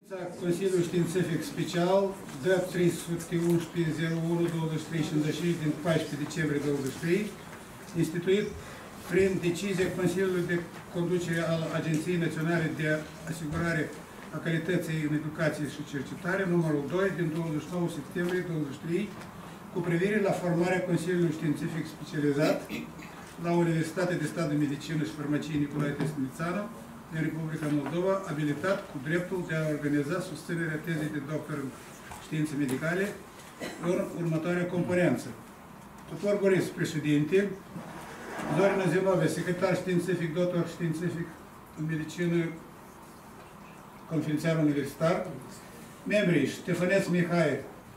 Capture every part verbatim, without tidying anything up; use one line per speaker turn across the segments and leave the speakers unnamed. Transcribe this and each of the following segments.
Consiliul Științific Special, drept trei sute unsprezece zero unu douăzeci și trei cincizeci și cinci din paisprezece decembrie douăzeci și trei, instituit prin decizie Consiliului de Conducere al Agenției Naționale de Asigurare a Calității în Educație și Cercetare, numărul doi, din douăzeci și nouă septembrie douăzeci și trei, cu privire la formarea Consiliului Științific Specializat la Universitatea de Stat de Medicină și Farmacie Nicolae Testinițanu, din Republica Moldova, abilitat cu dreptul de a organiza susținerea tezei de doctor în științe medicale în următoarea componență. Tutor Boris, președinte, Zorina Zinovia, secretar științific, doctor științific în medicină, confidențial universitar, membrii Ștefăneț Mihai,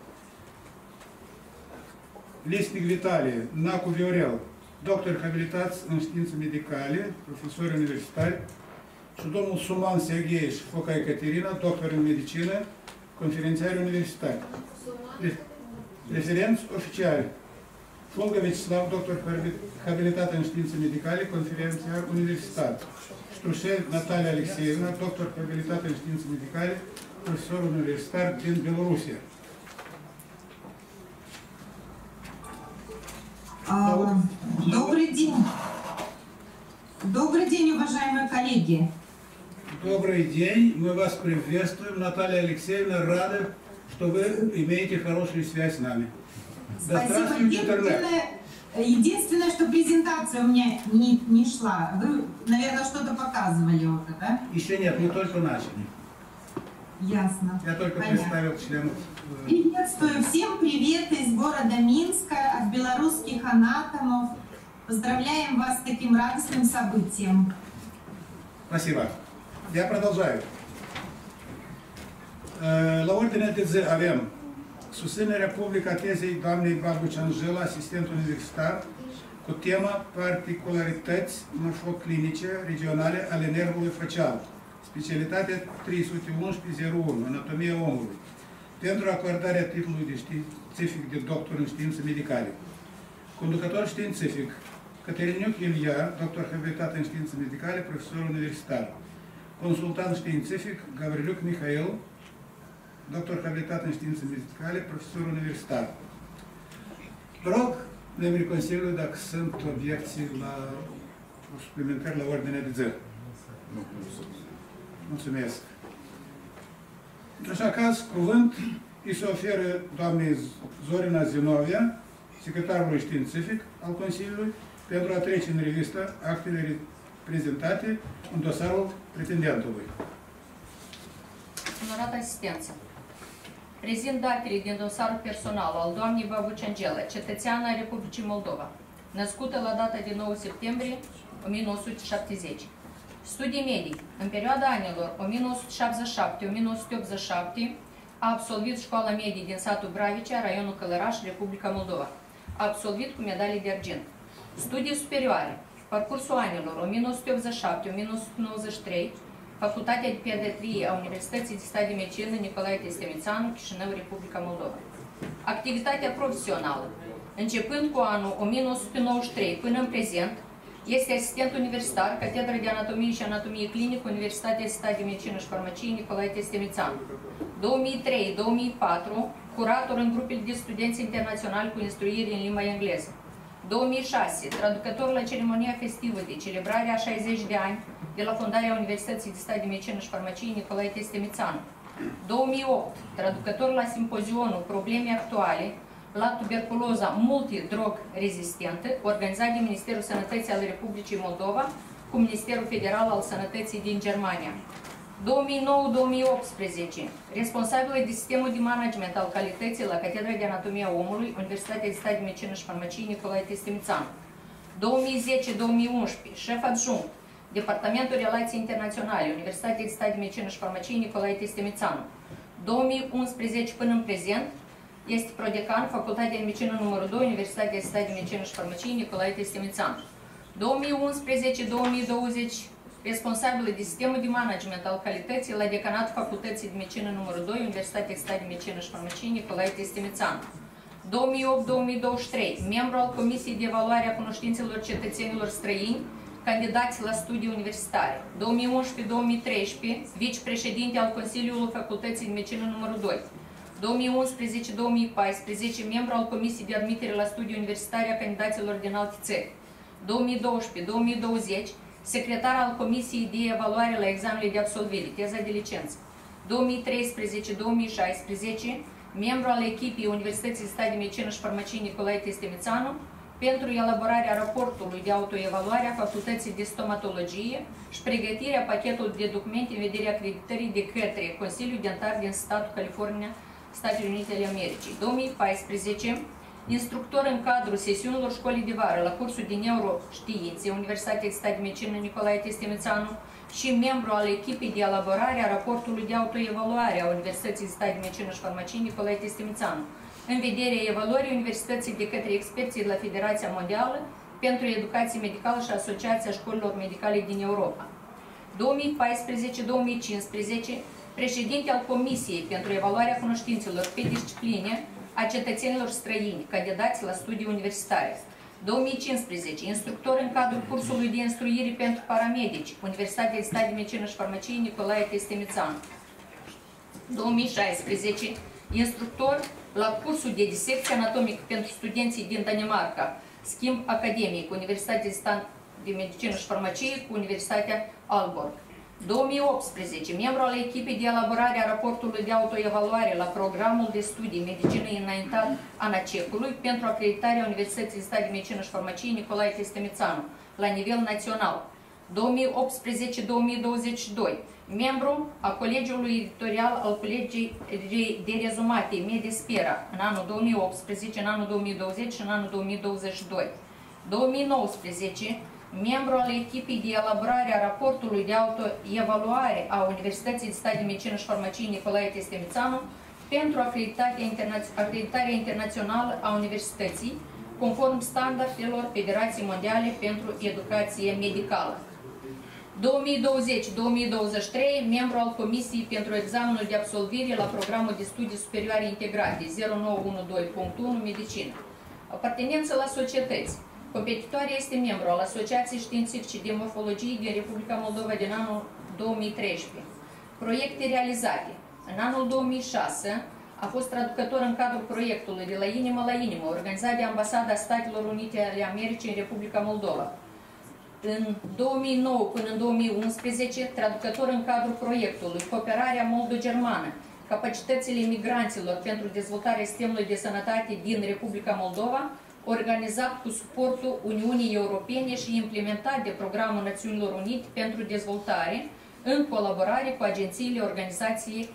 Lisnic Vitalie, Nacu Viorel, doctori habilitați în științe medicale, profesori universitari, și domnul Suman Serghei și Foca Ecaterina, doctor în medicină, conferențiari universitari. Referenți oficiali. Fulga Vecislav, doctor habilitat în științe medicale, conferențiar universitar. Strușel Natalia Alexeevna, doctor habilitat în științe medicale, profesor universitar din Belorusia.
Добрый день. Добрый день, уважаемые коллеги.
Добрый день. Мы вас приветствуем. Наталья Алексеевна рада, что вы имеете хорошую связь с нами.
Спасибо. Единственное, единственное, что презентация у меня не, не шла. Вы, наверное, что-то показывали уже, да?
Еще нет, мы только начали.
Ясно.
Я только
Понятно.
представил членов.
Приветствую. Всем привет из города Минска, от белорусских анатомов. Поздравляем вас с таким радостным событием.
Спасибо. Я продолжаю. La ordinea de zi avem susținerea publică a tezei doamnei Babuci Angela, asistent universitar, cu tema particularități morfoclinice regionale ale nervului facial, specialitatea trei sute unsprezece zero unu, anatomia omului, pentru acordarea titlului de științific de doctor în științe medicale. Conducător științific Cătăliniuc Ilia, doctor habilitat în științe medicale, profesor universitar. Consultant științific Gavriliuc Mihail, doctor habilitat în științe medicale, profesor universitar. Rog, membrii Consiliului, dacă sunt obiecții la suplimentări la ordinea de zi. Mulțumesc. În așa caz, cuvânt îi se oferă doamnei Zorina Zinovia, secretarului științific al Consiliului, pentru a trece în revistă actele prezentate în dosarul pretendentului.
Onorată asistență, prezint datele din dosarul personal al doamnei Babuci Angela, cetățeană a Republicii Moldova, născută la data de nouă septembrie o mie nouă sute șaptezeci. Studii medii. În perioada anilor o mie nouă sute șaptezeci și șapte - o mie nouă sute optzeci și șapte a absolvit școala medie din satul Bravicea, raionul Călăraș, Republica Moldova. A absolvit cu medalie de argint. Studii superioare. Parcursul anilor o mie nouă sute optzeci și șapte - o mie nouă sute nouăzeci și trei, Facultatea de Pediatrie a Universității de Stat de Medicină Nicolae Testinițanu, Chișinău, Republica Moldova. Activitatea profesională. Începând cu anul o mie nouă sute nouăzeci și trei până în prezent, este asistent universitar, Catedra de Anatomie și Anatomie Clinică, Universitatea de Stat de Medicină și Farmacie Nicolae Testinițanu. două mii trei - două mii patru, curator în grupele de studenți internaționali cu instruire în limba engleză. două mii șase, traducător la ceremonia festivă de celebrare a șaizeci de ani de la fondarea Universității de Stat de Medicină și Farmacie Nicolae Testinițanu. două mii opt, traducător la simpozionul Probleme actuale la tuberculoza multidrog rezistentă, organizat de Ministerul Sănătății al Republicii Moldova cu Ministerul Federal al Sănătății din Germania. două mii nouă - două mii optsprezece, responsabilă de sistemul de management al calității la Catedra de Anatomia Omului, Universitatea de Stat de Medicină și Farmacie Nicolae Testinițanu. două mii zece - două mii unsprezece, șef adjunct, Departamentul Relații Internaționale, Universitatea de Stat de Medicină și Farmacie Nicolae Testinițanu. două mii unsprezece până în prezent, este prodecan, Facultatea de Medicină numărul doi, Universitatea de Stat de Medicină și Farmacie Nicolae Testinițanu. două mii unsprezece - două mii douăzeci, responsabilă de sistemul de management al calității la decanatul Facultății de Medicină numărul doi, Universitatea de Stat de Medicină și Farmacie Nicolae Testinițanu. două mii opt - două mii douăzeci și trei, membru al Comisiei de Evaluare a Cunoștințelor Cetățenilor Străini candidați la studii universitare. două mii unsprezece două mii treisprezece, vicepreședinte al Consiliului Facultății de Medicină numărul doi. două mii unsprezece două mii paisprezece, membru al Comisiei de Admitere la Studii Universitare a candidaților din alte țări. două mii doisprezece două mii douăzeci, secretar al Comisiei de Evaluare la examenele de absolvire, teza de licență. două mii treisprezece două mii șaisprezece, membru al echipei Universității de Stat de Medicină și Farmacie Nicolae Testemițanu, pentru elaborarea raportului de autoevaluare a Facultății de Stomatologie și pregătirea pachetului de documente în vederea acreditării de către Consiliul Dentar din statul California, Statele Unite ale Americii. două mii paisprezece, instructor în cadrul sesiunilor școlii de vară la cursul de neuroștiințe, Universitatea de Stat de Medicină Nicolae Testemițanu și membru al echipei de elaborare a raportului de autoevaluare a Universității de Stat de Medicină și Farmacie Nicolae Testemițanu, în vederea evaluării universității de către experții de la Federația Mondială pentru Educație Medicală și Asociația Școlilor Medicale din Europa. două mii paisprezece două mii cincisprezece, președinte al Comisiei pentru Evaluarea Cunoștințelor pe discipline a cetățenilor străini, candidați la studii universitare. două mii cincisprezece, instructor în cadrul cursului de instruire pentru paramedici, Universitatea de Stat de Medicină și Farmacie Nicolae Testemițanu. două mii șaisprezece, instructor la cursul de disecție anatomică pentru studenții din Danemarca, schimb academic, Universitatea de Stat de Medicină și Farmacie cu Universitatea Aalborg. două mii optsprezece, membru al echipei de elaborare a raportului de autoevaluare la programul de studii Medicină înaintat ANACEC-ului pentru acreditarea Universității de Stat de Medicină și Farmacie Nicolae Testemițanu la nivel național. două mii optsprezece două mii douăzeci și doi, membru a Colegiului Editorial al Colegii de Rezumate Medispera în anul două mii optsprezece, în anul două mii douăzeci și în anul două mii douăzeci și doi. două mii nouăsprezece, membru al echipei de elaborare a raportului de autoevaluare a Universității de Stat de Medicină și Farmacie Nicolae Testemițanu pentru acreditarea, interna acreditarea internațională a Universității, conform standardelor Federației Mondiale pentru Educație Medicală. două mii douăzeci două mii douăzeci și trei, membru al Comisiei pentru examenul de absolvire la programul de studii superioare integrate zero nouă unu doi punct unu Medicină. Apartenență la societăți. Competitoarea este membru al Asociației Științifice de Morfologie din Republica Moldova din anul două mii treisprezece. Proiecte realizate. În anul două mii șase a fost traducător în cadrul proiectului De la inimă la inimă, organizat de Ambasada Statelor Unite ale Americii în Republica Moldova. În două mii nouă până în două mii unsprezece, traducător în cadrul proiectului Cooperarea Moldo-Germană, capacitățile migranților pentru dezvoltarea sistemului de sănătate din Republica Moldova, organizat cu suportul Uniunii Europene și implementat de Programul Națiunilor Unite pentru Dezvoltare, în colaborare cu agențiile Organizației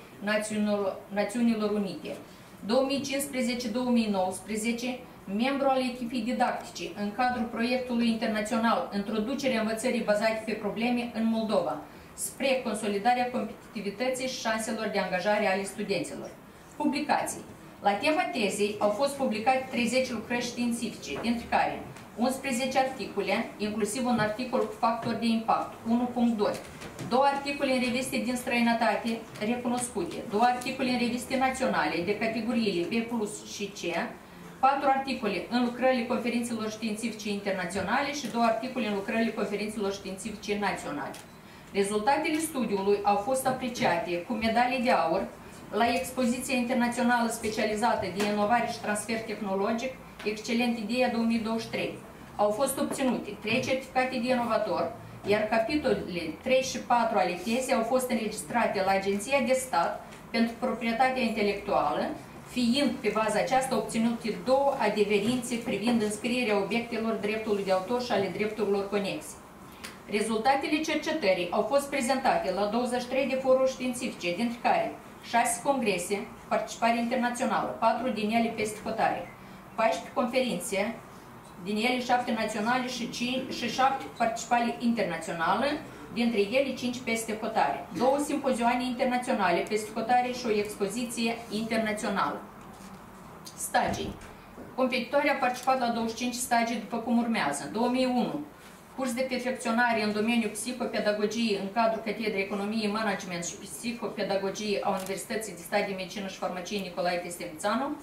Națiunilor Unite. două mii cincisprezece două mii nouăsprezece, membru al echipei didactice în cadrul proiectului internațional Introducerea învățării bazate pe probleme în Moldova, spre consolidarea competitivității și șanselor de angajare ale studenților. Publicații. La tema tezei au fost publicate treizeci lucrări științifice, dintre care unsprezece articole, inclusiv un articol cu factor de impact, unu punct doi, două articole în reviste din străinătate recunoscute, două articole în reviste naționale de categoriile B plus și C, patru articole în lucrările conferințelor științifice internaționale și două articole în lucrările conferințelor științifice naționale. Rezultatele studiului au fost apreciate cu medalie de aur la expoziția internațională specializată de inovare și transfer tehnologic, Excelent Ideea două mii douăzeci și trei. Au fost obținute trei certificate de inovator, iar capitolele trei și patru ale tezei au fost înregistrate la Agenția de Stat pentru Proprietatea Intelectuală, fiind pe baza aceasta obținute două adeverințe privind înscrierea obiectelor dreptului de autor și ale drepturilor conexe. Rezultatele cercetării au fost prezentate la douăzeci și trei de foruri științifice, dintre care șase congrese, participare internațională, patru din ele peste hotare, paisprezece conferințe, din ele șapte naționale și, și șapte participare internațională, dintre ele cinci peste hotare, două simpozioane internaționale peste hotare și o expoziție internațională. Stagii. Competitorii au participat la douăzeci și cinci stagii după cum urmează. două mii unu. Curs de perfecționare în domeniul psihopedagogiei în cadrul Catedrei Economie, Management și Psihopedagogie a Universității de Stat de Medicină și Farmacie Nicolae Testemițanu.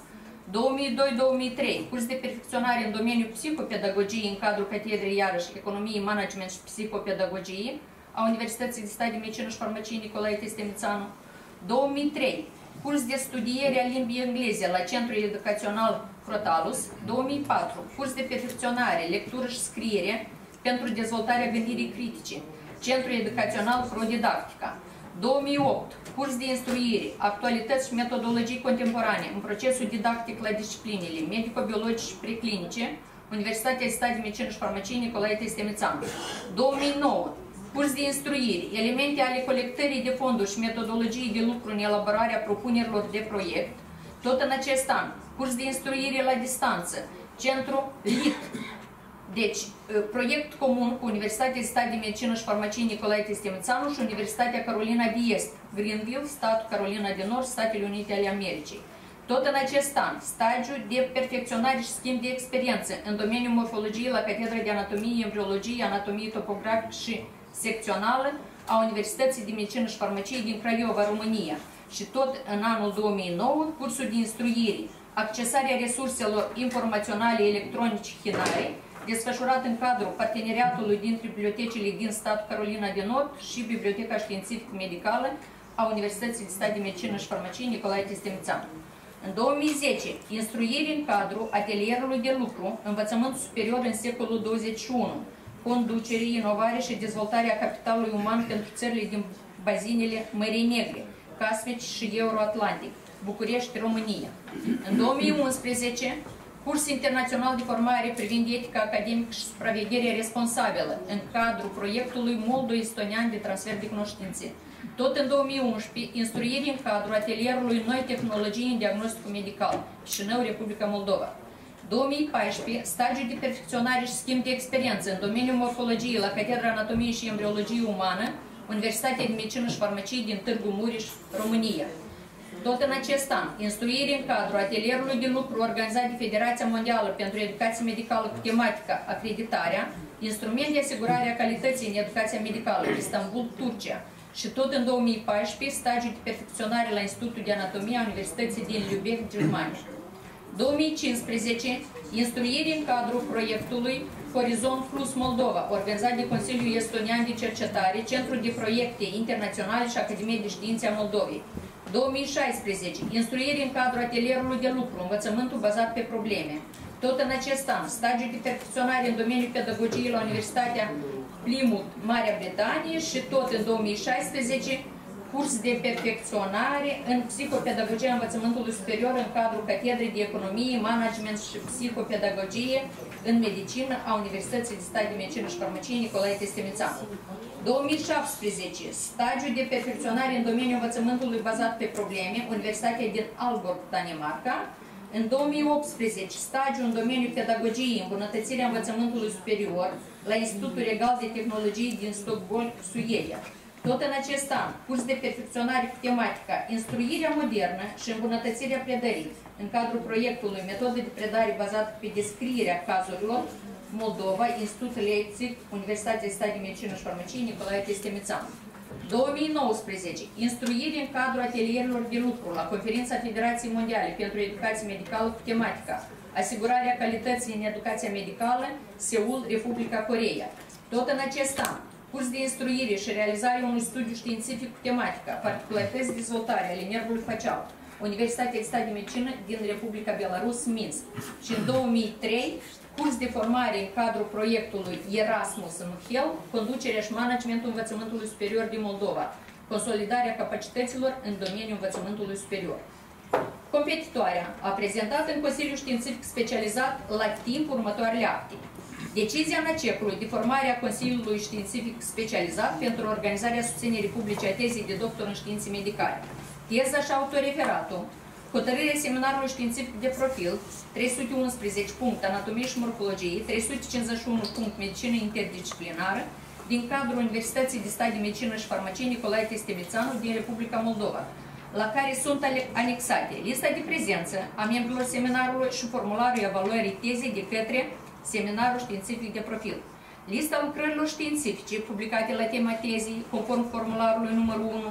două mii doi - două mii trei, curs de perfecționare în domeniul psihopedagogiei în cadrul catedrei, iarăși, economie, management și psihopedagogie a Universității de Stat de Medicină și Farmacie Nicolae Testemițanu. două mii trei, curs de studiere a limbii engleze la Centrul Educațional Crotalus. două mii patru, curs de perfecționare, lectură și scriere pentru dezvoltarea gândirii critice, Centrul Educațional Prodidactica. două mii opt, curs de instruire, actualități și metodologii contemporane în procesul didactic la disciplinele medico-biologice și preclinice, Universitatea de Stat de Medicină și Farmacie Nicolae Testemițanu. două mii nouă, curs de instruire, elemente ale colectării de fonduri și metodologii de lucru în elaborarea propunerilor de proiect. Tot în acest an, curs de instruire la distanță, Centru L I T. Deci, proiect comun cu Universitatea de Stat de Medicină și Farmacie Nicolae Testemițanu și Universitatea Carolina de Est, Greenville, statul Carolina de Nord, Statele Unite ale Americii. Tot în acest an, stagiu de perfecționare și schimb de experiență în domeniul morfologiei la Catedra de Anatomie, Embriologie, Anatomie topografică și secțională a Universității de Medicină și Farmacie din Craiova, România. Și tot în anul două mii nouă, cursul de instruire, accesarea resurselor informaționale electronice Hinare, desfășurat în cadrul parteneriatului dintre bibliotecile din statul Carolina de Nord și Biblioteca Științific-Medicală a Universității de Stat de Medicină și Farmacie Nicolae Testemițanu. În două mii zece, instruire în cadrul atelierului de lucru, învățământ superior în secolul douăzeci și unu, conducere, inovare și dezvoltarea capitalului uman pentru țările din bazinele Mării Negre, Caspic și Euroatlantic, București, România. În două mii unsprezece, curs internațional de formare privind etica academică și supravegherea responsabilă în cadrul proiectului moldo-estonian de transfer de cunoștințe. Tot în două mii unsprezece, instruire în cadrul atelierului Noi tehnologii în diagnosticul medical, Chișinău, Republica Moldova. două mii paisprezece, stagiu de perfecționare și schimb de experiență în domeniul morfologiei la Catedra Anatomie și Embriologie Umană, Universitatea de Medicină și Farmacie din Târgu Mureș, România. Tot în acest an, instruire în cadrul atelierului de lucru organizat de Federația Mondială pentru Educație Medicală cu tematica Acreditarea, instrument de asigurare a calității în educația medicală, Istanbul, Turcia. Și tot în două mii paisprezece, stagiu de perfecționare la Institutul de Anatomie a Universității din Lübeck, Germania. două mii cincisprezece, instruire în cadrul proiectului Horizont Plus Moldova, organizat de Consiliul Estonian de Cercetare, Centrul de Proiecte Internaționale și Academie de Științe a Moldovei. două mii șaisprezece, instruire în cadrul atelierului de lucru, învățământul bazat pe probleme. Tot în acest an, stagiu de perfecționare în domeniul pedagogiei la Universitatea Plymouth, Marea Britanie și tot în două mii șaisprezece, curs de perfecționare în psihopedagogia învățământului superior în cadrul Catedrei de Economie, Management și Psihopedagogie în Medicină a Universității de Stat de Medicină și Farmacie Nicolae Testemițanu. două mii șaptesprezece, stagiu de perfecționare în domeniul învățământului bazat pe probleme, Universitatea din Aalborg, Danemarca. În două mii optsprezece, stagiu în domeniul pedagogiei, îmbunătățirea învățământului superior la Institutul Regal de Tehnologie din Stockholm, Suedia. Tot în acest an, curs de perfecționare cu tematica Instruirea modernă și îmbunătățirea predării în cadrul proiectului Metodă de predare bazată pe descrierea cazurilor, Moldova, Institutul Leipzig, Universitatea de Stat de Medicină și Farmacie Nicolae Testemițanu. două mii nouăsprezece, instruire în cadrul atelierilor de lucru la Conferința Federației Mondiale pentru Educație Medicală cu tematica Asigurarea calității în educația medicală, Seul, Republica Coreea. Tot în acest an, curs de instruire și realizarea unui studiu științific cu tematica Particularități de dezvoltare ale nervului facial, Universitatea de Stat de Medicină din Republica Belarus, Minsk. Și în două mii trei, curs de formare în cadrul proiectului Erasmus în Hel, conducerea și managementul învățământului superior din Moldova, consolidarea capacităților în domeniul învățământului superior. Competitoarea a prezentat în Consiliul Științific Specializat la timp următoarele acte. Decizia NACEC-ului de formare a Consiliului Științific Specializat pentru organizarea susținerii publice a tezei de doctor în științe medicale, teza și autoreferatul, hotărârea seminarului științific de profil trei sute unsprezece punct Anatomie și Morfologie, trei sute cincizeci și unu punct Medicină interdisciplinară din cadrul Universității de Stat de Medicină și Farmacie Nicolae Testemițanu din Republica Moldova, la care sunt anexate lista de prezență a membrilor seminarului și formularul evaluării tezei de către seminarul științific de profil. Lista lucrărilor științifice publicate la tema tezei, conform formularului numărul unu,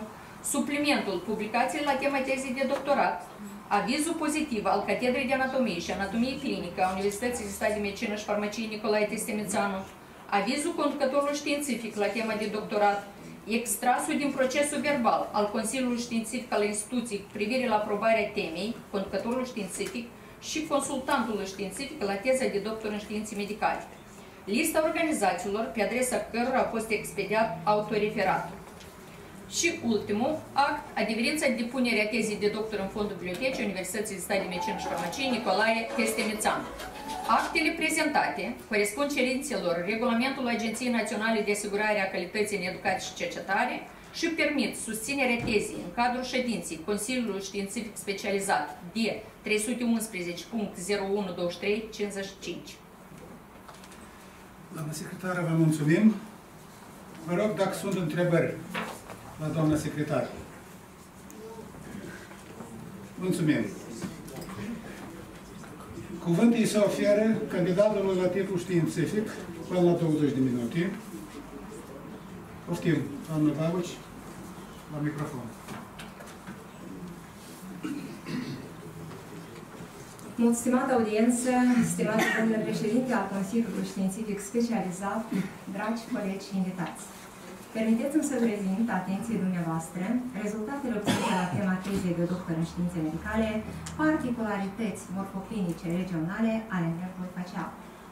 suplimentul publicației la tema tezei de doctorat, avizul pozitiv al Catedrei de Anatomie și Anatomie Clinică a Universității de Stat de Medicină și Farmacie Nicolae Testemițanu, avizul conducătorului științific la tema de doctorat, extrasul din procesul verbal al Consiliului Științific al Instituției cu privire la aprobarea temei, conducătorul științific și consultantului științific la teza de doctor în științe medicale. Lista organizațiilor pe adresa cărora a fost expediat autoreferatul. Și ultimul act, adeverința de depunere a tezei de doctor în fondul bibliotecii Universității de Stat de Medicină și Farmacie Nicolae Testemițanu. Actele prezentate corespund cerințelor Regulamentului Agenției Naționale de Asigurare a Calității în Educație și Cercetare și permit susținerea tezei în cadrul ședinței Consiliului Științific Specializat D trei sute unsprezece punct zero unu douăzeci și trei cincizeci și cinci.
Doamna secretară, vă mulțumim. Vă rog dacă sunt întrebări la doamna secretară. Mulțumim. Cuvântul se oferă candidatului la titlul științific până la douăzeci de minute. Poftim, doamna Babuci, la microfon.
Mult stimată audiență, stimați domnule președinte al Consiliului Științific Specializat, dragi colegi și invitați. Permiteți-mi să prezint atenției dumneavoastră rezultatele obținute la tema tezei de doctor în științe medicale, particularități morfoclinice regionale ale nervului facial.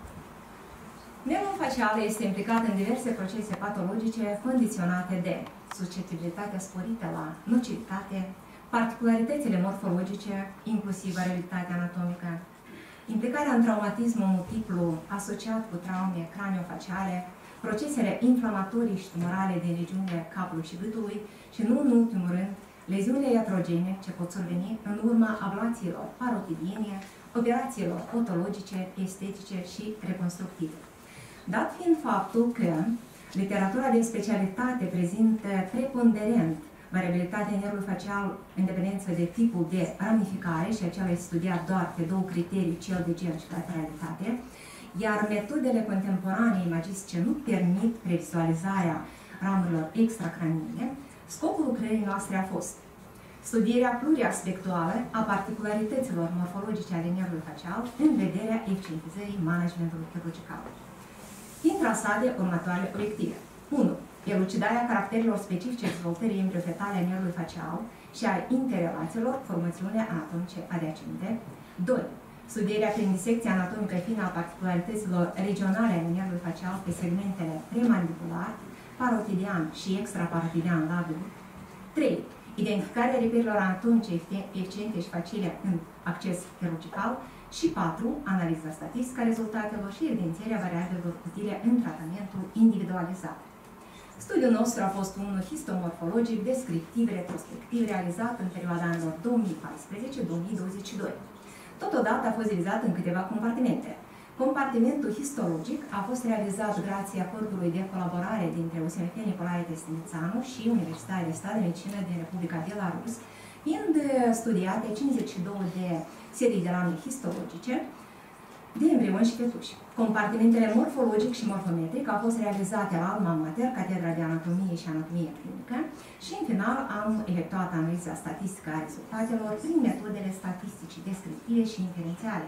Nervul facial este implicat în diverse procese patologice condiționate de susceptibilitatea sporită la nocivitate, particularitățile morfologice, inclusiv variabilitatea anatomică, implicarea în traumatismul multiplu asociat cu traume craniofaciale, procesele inflamatorii și tumorale din regiunile capului și gâtului și, nu în ultimul rând, leziunile iatrogene ce pot surveni în urma ablațiilor parotidiene, operațiilor otologice, estetice și reconstructive. Dat fiind faptul că literatura de specialitate prezintă preponderent variabilitatea nervului facial în dependență de tipul de ramificare și acela este studiat doar pe două criterii, cel de gen și lateralitate, iar metodele contemporane imagistice nu permit previzualizarea ramurilor extracraniene, scopul lucrării noastre a fost studierea pluriaspectuală a particularităților morfologice ale nervului facial în vederea eficientizării managementului chirurgical. Fiind trasate următoarele obiective. unu. Elucidarea caracterilor specifice dezvoltării embriofetale a nervului facial și a interrelațiilor cu formațiunile anatomice adiacente. doi. Studierea prin disecție anatomică fină a particularităților regionale ale nervului facial pe segmentele premandibular, parotidian și extraparotidian labial. trei. Identificarea reperilor anatomice eficiente și facile în acces chirurgical. Și patru. Analiza statistică a rezultatelor și evidențierea variabilelor utile în tratamentul individualizat. Studiul nostru a fost unul histomorfologic, descriptiv, retrospectiv, realizat în perioada anilor două mii paisprezece - două mii douăzeci și doi. Totodată a fost divizat în câteva compartimente. Compartimentul histologic a fost realizat grație acordului de colaborare dintre U S M F Nicolae Testemițanu și Universitatea de Stat de Medicină din Republica Belarus, fiind studiate cincizeci și două de serii de rame histologice de embrioni și fetuși. Compartimentele morfologic și morfometric au fost realizate la Alma Mater, Catedra de Anatomie și Anatomie Clinică, și în final am efectuat analiza statistică a rezultatelor prin metodele statistice descriptive și inferențiale.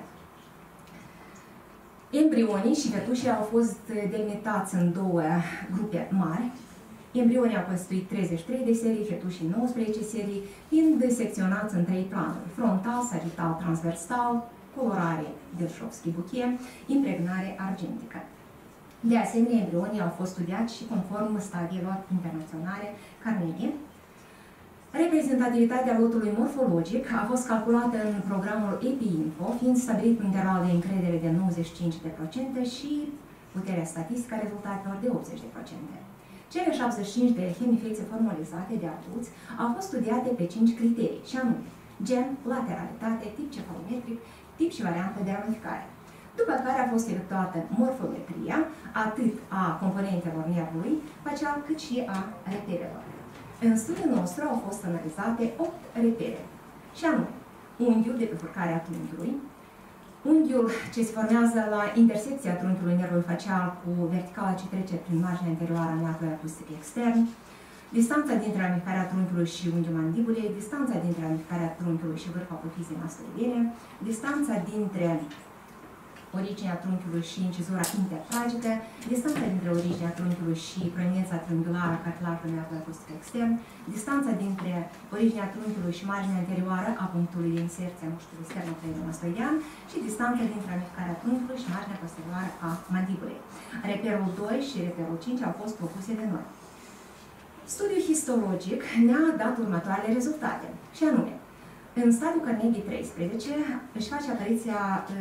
Embrionii și fetușii au fost delimitați în două grupe mari. Embrionii au constituit treizeci și trei de serii, fetușii nouăsprezece serii, fiind secționați în trei planuri: frontal, sagital, transversal, colorare Delșovski-Buche, impregnare argentică. De asemenea, embrionii au fost studiați și conform stadiilor internaționale Carnegie. Reprezentativitatea lotului morfologic a fost calculată în programul EpiInfo, fiind stabilit un interval de încredere de nouăzeci și cinci la sută și puterea statistică a rezultatelor de optzeci la sută. Cele șaptezeci și cinci de hemifețe formalizate de adulți au fost studiate pe cinci criterii, și anume gen, lateralitate, tip cefalometric, tip și variantă de ramificare. După care a fost efectuată morfometria atât a componentelor nervului facial cât și a reperelor. În studiul nostru au fost analizate opt repere, și anume unghiul de pe furcarea trunchiului, unghiul ce se formează la intersecția trunchiului nervului facial cu verticala ce trece prin marginea interioară a neacului acustic extern, distanța dintre ramificarea trunchiului și unghiul mandibulei, distanța dintre ramificarea trunchiului și vârful apofizei mastoidiene, distanța dintre originea trunchiului și incizura intertragică, distanța dintre originea trunchiului și proeminența triunghiulară a cartilajului nervului acustic extern, distanța dintre originea trunchiului și marginea anterioară a punctului de inserție a mușchiului sternocleidomastoidean și distanța dintre ramificarea trunchiului și marginea posterioară a mandibulei. Reperul doi și reperul cinci au fost propuse de noi. Studiul histologic ne-a dat următoarele rezultate, și anume, în stadiul Carnegie treisprezece își face apariția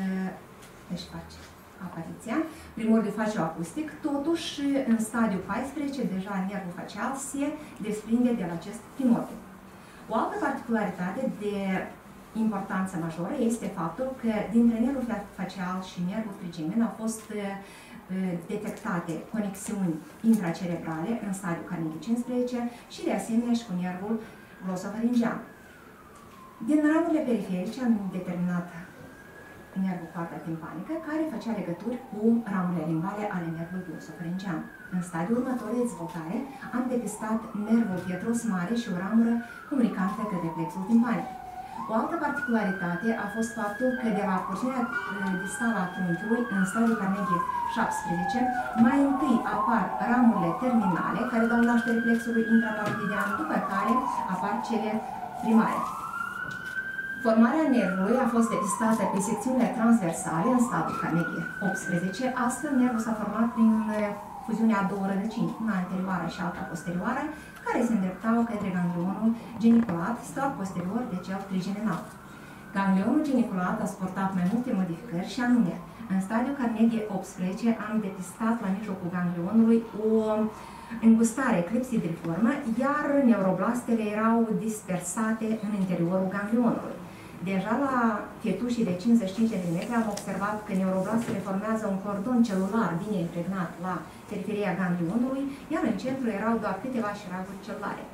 își face apariția, primordiul facio-acustic, totuși în stadiul paisprezece deja nervul facial se desprinde de la acest primordiu. O altă particularitate de importanță majoră este faptul că dintre nervul facial și nervul trigemin au fost detectate conexiuni intracerebrale în stadiul Carnegie cincisprezece și de asemenea și cu nervul glosofaringean. Din ramurile periferice am determinat nervul coarda timpanică, care făcea legături cu ramurile limbale ale nervului glosofaringean. În stadiul următor de dezvoltare am depistat nervul pietros mare și o ramură comunicantă către plexul timpanic. O altă particularitate a fost faptul că de la porțiunea distală a trunchiului, în stadiul Carnegie șaptesprezece, mai întâi apar ramurile terminale, care dau naștere plexului intraparotidean, după care apar cele primare. Formarea nervului a fost depistată pe secțiunile transversale în stadiul Carnegie optsprezece, astfel nervul s-a format prin fuziunea a două rădăcini, una anterioară și alta posterioară, care se îndreptau către ganglionul geniculat, stat posterior de cel trigeminal. Ganglionul geniculat a suportat mai multe modificări și anume, în stadiul Carnegie optsprezece am depistat la mijlocul ganglionului o îngustare clipsidriformă, iar neuroblastele erau dispersate în interiorul ganglionului. Deja la fetușii de cincizeci și cinci de milimetri am observat că neuroblastele formează un cordon celular bine impregnat la periferia ganglionului, iar în centru erau doar câteva șiraguri celulare.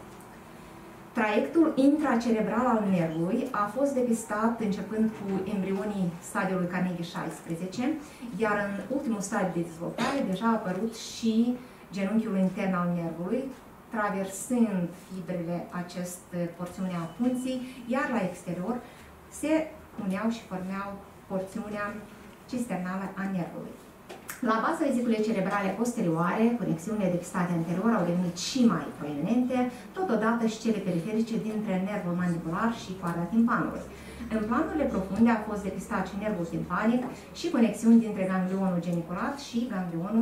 Traiectul intracerebral al nervului a fost depistat începând cu embrionii stadiului Carnegie șaisprezece, iar în ultimul stadiu de dezvoltare deja a apărut și genunchiul intern al nervului, traversând fibrele aceste porțiune a punții, iar la exterior se uneau și formeau porțiunea cisternală a nervului. La baza veziculei cerebrale posterioare, conexiunile depistate anterior au devenit și mai proeminente, totodată și cele periferice dintre nervul mandibular și coarda timpanului. În planurile profunde a fost depistat și nervul timpanic și conexiuni dintre ganglionul geniculat și ganglionul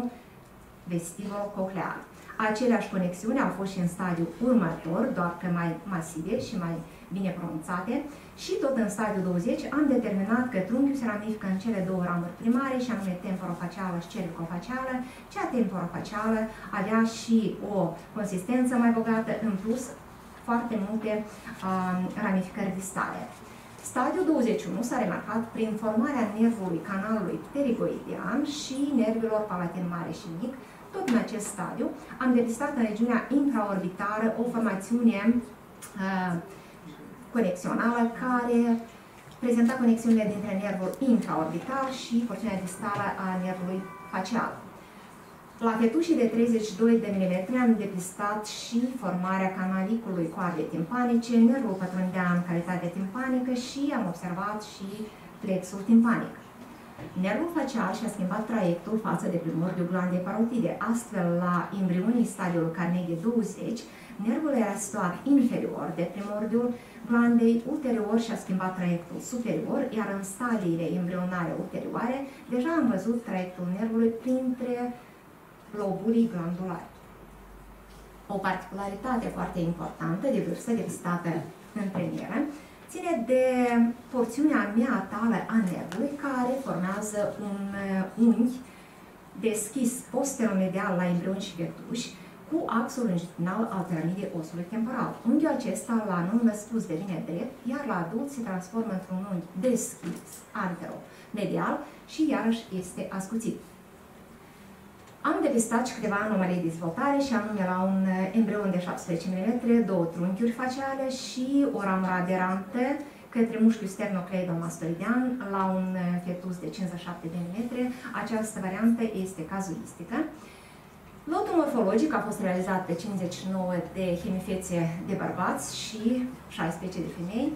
vestibulo-coclear. Aceleași conexiuni au fost și în stadiul următor, doar că mai masive și mai bine pronunțate, și tot în stadiul douăzeci am determinat că trunchiul se ramifică în cele două ramuri primare, și anume temporofacială și cervicofacială. Cea temporofacială avea și o consistență mai bogată, în plus foarte multe um, ramificări distale. Stadiul douăzeci și unu s-a remarcat prin formarea nervului canalului pterigoidean și nervilor palatin mare și mic. Tot în acest stadiu am depistat în regiunea intraorbitară o formațiune uh, conexională care prezenta conexiunile dintre nervul intraorbital și porțiunea distală a nervului facial. La fetușii de treizeci și doi de milimetri am depistat și formarea canalicului coardei timpanice, nervul pătrundea în calitate timpanică și am observat și plexul timpanic. Nervul facial și-a schimbat traiectul față de primordiul glandei parotide. Astfel, la embrionii stadiului Carnegie douăzeci, nervul era situat inferior de primordiul glandei, ulterior și-a schimbat traiectul superior, iar în stadiile embrionare ulterioare, deja am văzut traiectul nervului printre lobulii glandulari. O particularitate foarte importantă de vârstă depistată în premieră ține de porțiunea meatală a nervului, care formează un unghi deschis posteromedial la embrion și fetuși, cu axul longitudinal al piramidei osului temporal. Unghiul acesta la nou născut devine drept, iar la adult se transformă într-un unghi deschis, anteromedial, și iarăși este ascuțit. Am depistat și câteva anomalii de dezvoltare, și anume la un embrion de șaptesprezece milimetri, două trunchiuri faciale și o ramură aderantă către mușchiul sternocleidomastoidean la un fetus de cincizeci și șapte de milimetri. Această variantă este cazuistică. Lotul morfologic a fost realizat pe cincizeci și nouă de hemifețe de bărbați și șaisprezece de femei.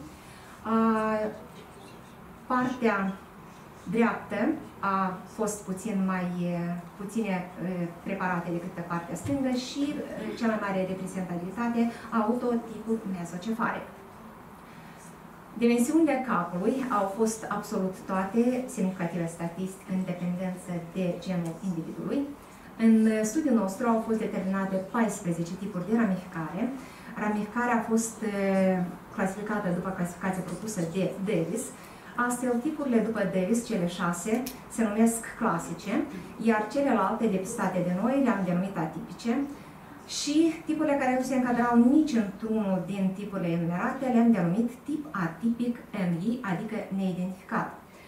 Partea dreaptă a fost puțin mai puține preparate decât pe partea stângă și cea mai mare reprezentabilitate a avut-o tipul mezocefalic. Dimensiunile capului au fost absolut toate semnificative statistic în dependență de genul individului. În studiul nostru au fost determinate paisprezece tipuri de ramificare. Ramificarea a fost clasificată după clasificația propusă de Davis. Astfel, tipurile după Davis, cele șase, se numesc clasice, iar celelalte depistate de noi le-am denumit atipice și tipurile care nu se încadrau nici într-unul din tipurile enumerate le-am denumit tip atipic M I, adică neidentificat.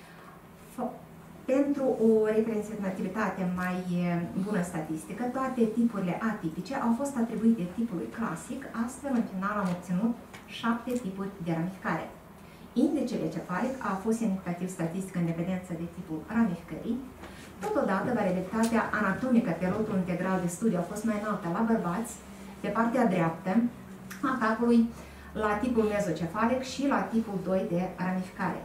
Pentru o reprezentativitate mai bună statistică, toate tipurile atipice au fost atribuite tipului clasic, astfel în final am obținut șapte tipuri de ramificare. Indicele cefalic a fost semnificativ statistic în dependență de tipul ramificării. Totodată, variabilitatea anatomică pe lotul integral de studiu a fost mai înaltă la bărbați, pe partea dreaptă a capului, la tipul mezocefalic și la tipul doi de ramificare.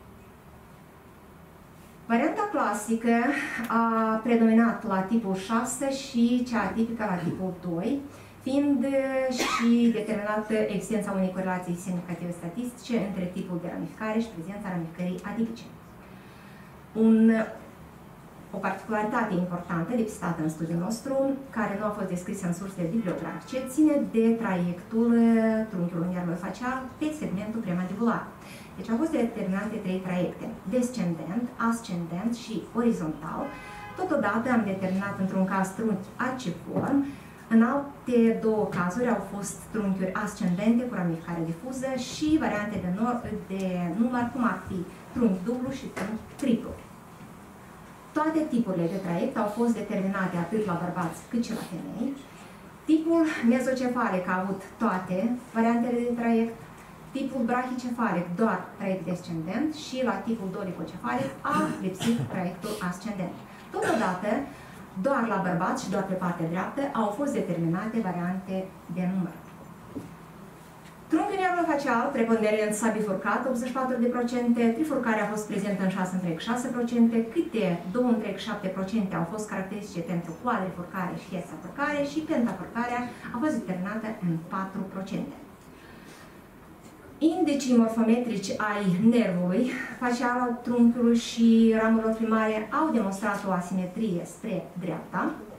Varianta clasică a predominat la tipul șase și cea atipică la tipul doi, fiind și determinată existența unei corelații semnificative statistice între tipul de ramificare și prezența ramificării atipice. Un, o particularitate importantă depistată în studiul nostru, care nu a fost descrisă în sursele bibliografice, ține de traiectul trunchiului nervului facial pe segmentul premandibular. Deci au fost determinate trei traiecte: descendent, ascendent și orizontal. Totodată am determinat într-un caz trunchi aciform. În alte două cazuri au fost trunchiuri ascendente cu ramificare difuză și variante de, de număr, cum ar fi trunchi dublu și trunchi triplu. Toate tipurile de traiect au fost determinate atât la bărbați cât și la femei. Tipul mezocefalic a avut toate variantele de traiect, tipul brachicefalic doar traiect descendent și la tipul dolicocefalic a lipsit traiectul ascendent. Totodată, doar la bărbați și doar pe partea dreaptă au fost determinate variante de număr. Trunchiul nervului facial, preponderent, s-a bifurcat, optzeci și patru la sută, trifurcarea a fost prezentă în șase virgulă șase la sută, câte două virgulă șapte la sută au fost caracteristice pentru quadrifurcare și hexafurcare și pentafurcarea a fost determinată în patru la sută. Indicii morfometrici ai nervului facial al trunchiului și ramurilor primare au demonstrat o asimetrie spre dreapta.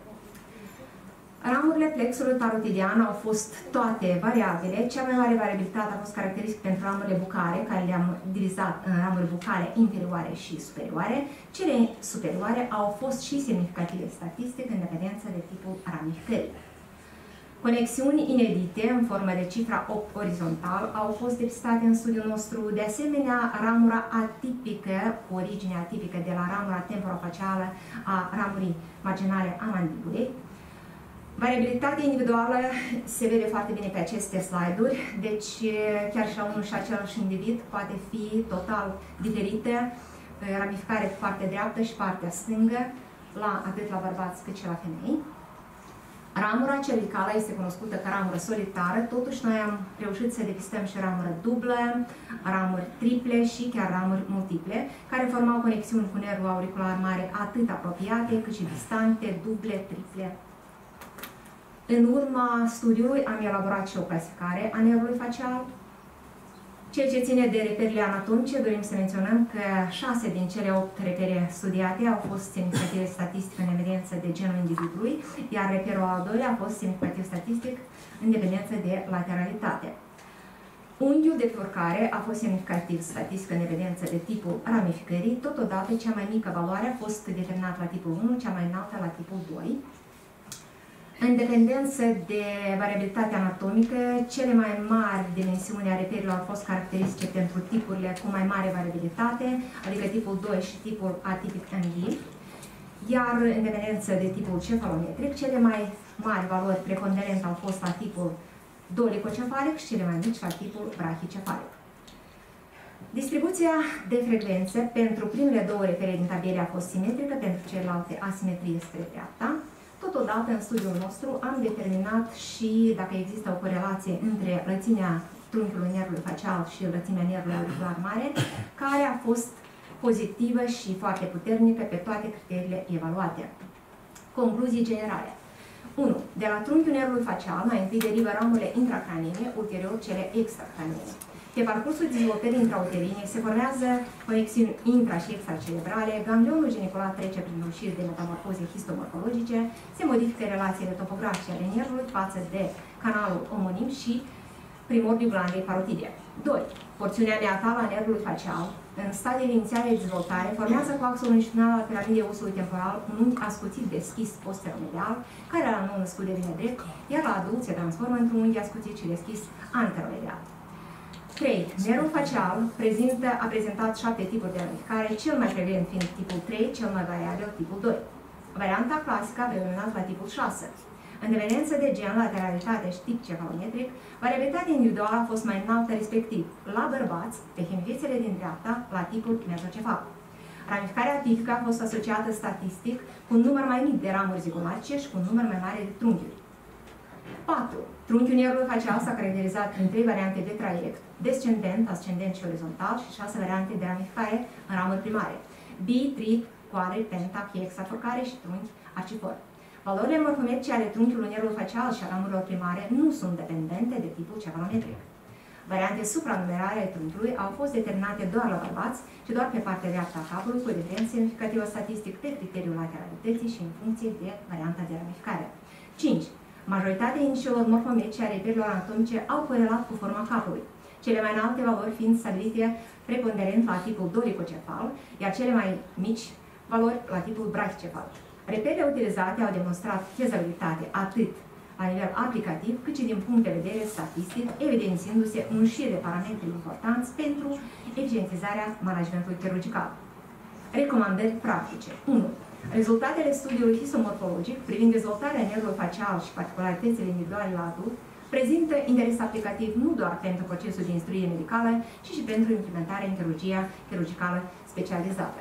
Ramurile plexului parotidian au fost toate variabile. Cea mai mare variabilitate a fost caracteristică pentru ramurile bucale, care le-am divizat în ramuri bucale inferioare și superioare. Cele superioare au fost și semnificative statistic în dependență de tipul ramificării. Conexiuni inedite în formă de cifra opt orizontal au fost depistate în studiul nostru. De asemenea, ramura atipică, cu origine atipică de la ramura temporofacială a ramurii marginale a mandibulei. Variabilitatea individuală se vede foarte bine pe aceste slide-uri, deci chiar și la unul și același individ poate fi total diferită ramificare pe partea dreaptă și partea stângă, la, atât la bărbați cât și la femei. Ramura cervicală este cunoscută ca ramură solitară, totuși noi am reușit să depistăm și ramură dublă, ramuri triple și chiar ramuri multiple, care formau conexiuni cu nervul auricular mare atât apropiate cât și distante, duble, triple. În urma studiului am elaborat și o clasificare a nervului facial. Ceea ce ține de reperile anatomice, dorim să menționăm că șase din cele opt repere studiate au fost semnificative statistic în evidență de genul individului, iar reperul al doilea a fost semnificativ statistic în dependență de lateralitate. Unghiul de bifurcare a fost semnificativ statistic în evidență de tipul ramificării, totodată cea mai mică valoare a fost determinată la tipul unu, cea mai înaltă la tipul doi. În dependență de variabilitatea anatomică, cele mai mari dimensiuni ale reperilor au fost caracteristice pentru tipurile cu mai mare variabilitate, adică tipul doi și tipul atipic M I, iar în dependență de tipul cefalometric, cele mai mari valori preponderente au fost la tipul dolicocefalic și cele mai mici la tipul brachicefalic. Distribuția de frecvențe pentru primele două repere din tabele a fost simetrică, pentru celelalte asimetrie spre dreapta. Totodată, în studiul nostru, am determinat și dacă există o corelație între lățimea trunchiului nervului facial și lățimea nervului auricular mare, care a fost pozitivă și foarte puternică pe toate criteriile evaluate. Concluzii generale. unu. De la trunchiul nervului facial, mai întâi derivă ramurile intracraniene, ulterior cele extracraniene. Pe parcursul dezvoltării intrauterine se formează conexiuni intra- și extracerebrale, ganglionul genicular trece prin reușiri de metamorfoze histomorfologice, se modifică relațiile topografice ale nervului față de canalul omonim și primordiul glandei parotide. doi. Porțiunea meatală a nervului facial, în stadiile inițiale de dezvoltare, formează cu axul longitudinal al piramidei osului temporal un unghi ascuțit deschis posteromedial, care la nou născut devine drept, iar la adult se transformă într-un unghi ascuțit și deschis anteromedial. trei. Nervul facial prezintă, a prezentat șapte tipuri de ramificare, cel mai frecvent fiind tipul trei, cel mai variabil tipul doi. Varianta clasică a predominat la tipul șase. În dependență de gen, lateralitate și tip cefalometric, variabilitatea individuală a fost mai înaltă, respectiv la bărbați, pe hemifițele din dreapta, la tipul mezocefal. Ramificarea tipică a fost asociată statistic cu un număr mai mic de ramuri zigomatice și cu un număr mai mare de trunchiuri. patru. Trunchiul nervului facial s-a caracterizat prin trei variante de traiect, descendent, ascendent și orizontal, și șase variante de ramificare în ramuri primare, bi, tri, coare, penta, hexafurcare și trunchi arcifor. Valorile morfometrice ale trunchiului nervului facial și a ramurilor primare nu sunt dependente de tipul cefalometric. Variante supranumerare ale trunchiului au fost determinate doar la bărbați și doar pe partea dreaptă a capului, cu o diferență semnificativă statistic pe criteriul lateralității și în funcție de varianta de ramificare. cinci. Majoritatea indicilor morfometrice ale reperelor anatomice au corelat cu forma capului, cele mai înalte valori fiind stabilite preponderent la tipul dolicocefal, iar cele mai mici valori la tipul brachicefal. Reperele utilizate au demonstrat fezabilitate atât la nivel aplicativ, cât și din punct de vedere statistic, evidențiindu-se un șir de parametri importanți pentru eficientizarea managementului chirurgical. Recomandări practice. unu. Rezultatele studiului histomorfologic privind dezvoltarea nervului facial și particularitățile individuale la adult prezintă interes aplicativ nu doar pentru procesul de instruire medicală, ci și pentru implementarea în chirurgia chirurgicală specializată.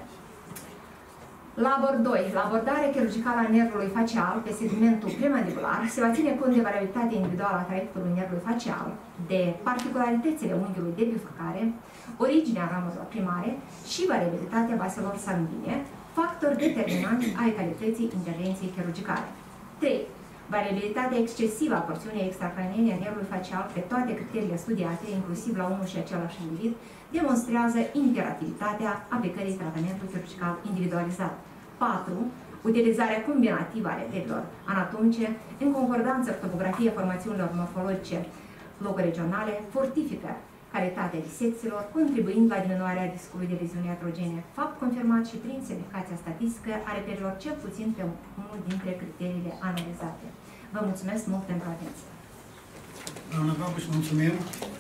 Labor doi. La abordarea chirurgicală a nervului facial pe segmentul premandibular se va ține cont de variabilitatea individuală a traiectului nervului facial, de particularitățile unghiului de bifurcare, originea ramurilor primare și variabilitatea vaselor sanguine, factori determinanți ai calității intervenției chirurgicale. trei. Variabilitatea excesivă a porțiunii extracraniene a nervului facial pe toate criteriile studiate, inclusiv la unul și același individ, demonstrează imperativitatea aplicării tratamentului chirurgical individualizat. patru. Utilizarea combinativă a reperelor anatomice în concordanță cu topografia formațiunilor morfologice locoregionale fortifică calitatea disecțiilor, contribuind la diminuarea riscului de leziuni iatrogene, fapt confirmat și prin semnificația statistică a reperelor cel puțin pe unul dintre criteriile analizate. Vă mulțumesc mult pentru atenție.
Doamna Babuș, mulțumim.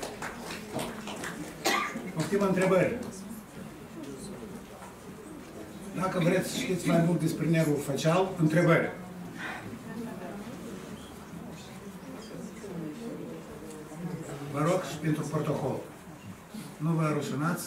Poftim întrebări. Dacă vreți să știți mai mult despre nervul facial, întrebări. Vă rog și pentru protocol. Nu vă rușinați.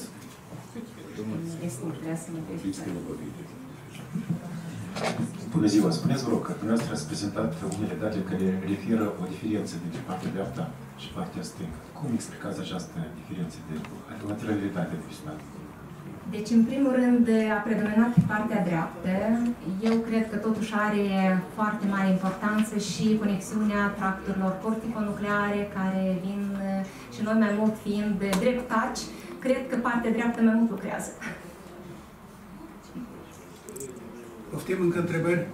Bună ziua! Spuneți, vă rog, că dumneavoastră ați prezentat unele date care referă o diferență dintre partea dreapta și partea stângă. Cum explicați această diferență de lateralitate profesională?
Deci, în primul rând, a predominat partea dreaptă. Eu cred că totuși are foarte mare importanță și conexiunea tracturilor corticonucleare care vin și noi mai mult fiind dreptaci, cred că partea dreaptă mai mult lucrează.
Poftim încă întrebări?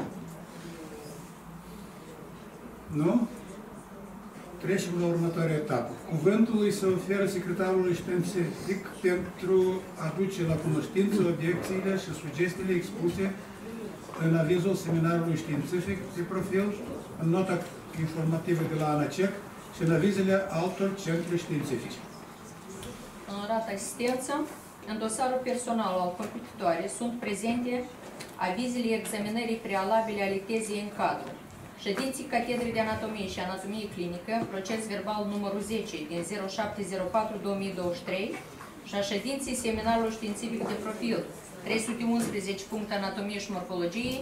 Nu? Trecem la următoarea etapă. Cuvântul îi se oferă secretarului științific pentru a duce la cunoștință obiecțiile și sugestiile expuse în avizul seminarului științific de profil, în nota informativă de la ANACEC și în avizele altor centre științifice.
Onorată asistență, în dosarul personal al competitoarei sunt prezente avizele examinării prealabile ale tezei în cadru. Ședinții Catedrei de Anatomie și Anatomie Clinică, proces verbal numărul zece din zero șapte zero patru două mii douăzeci și trei și a ședinții Seminarului Științific de Profil trei sute unsprezece punct Anatomie și Morfologie,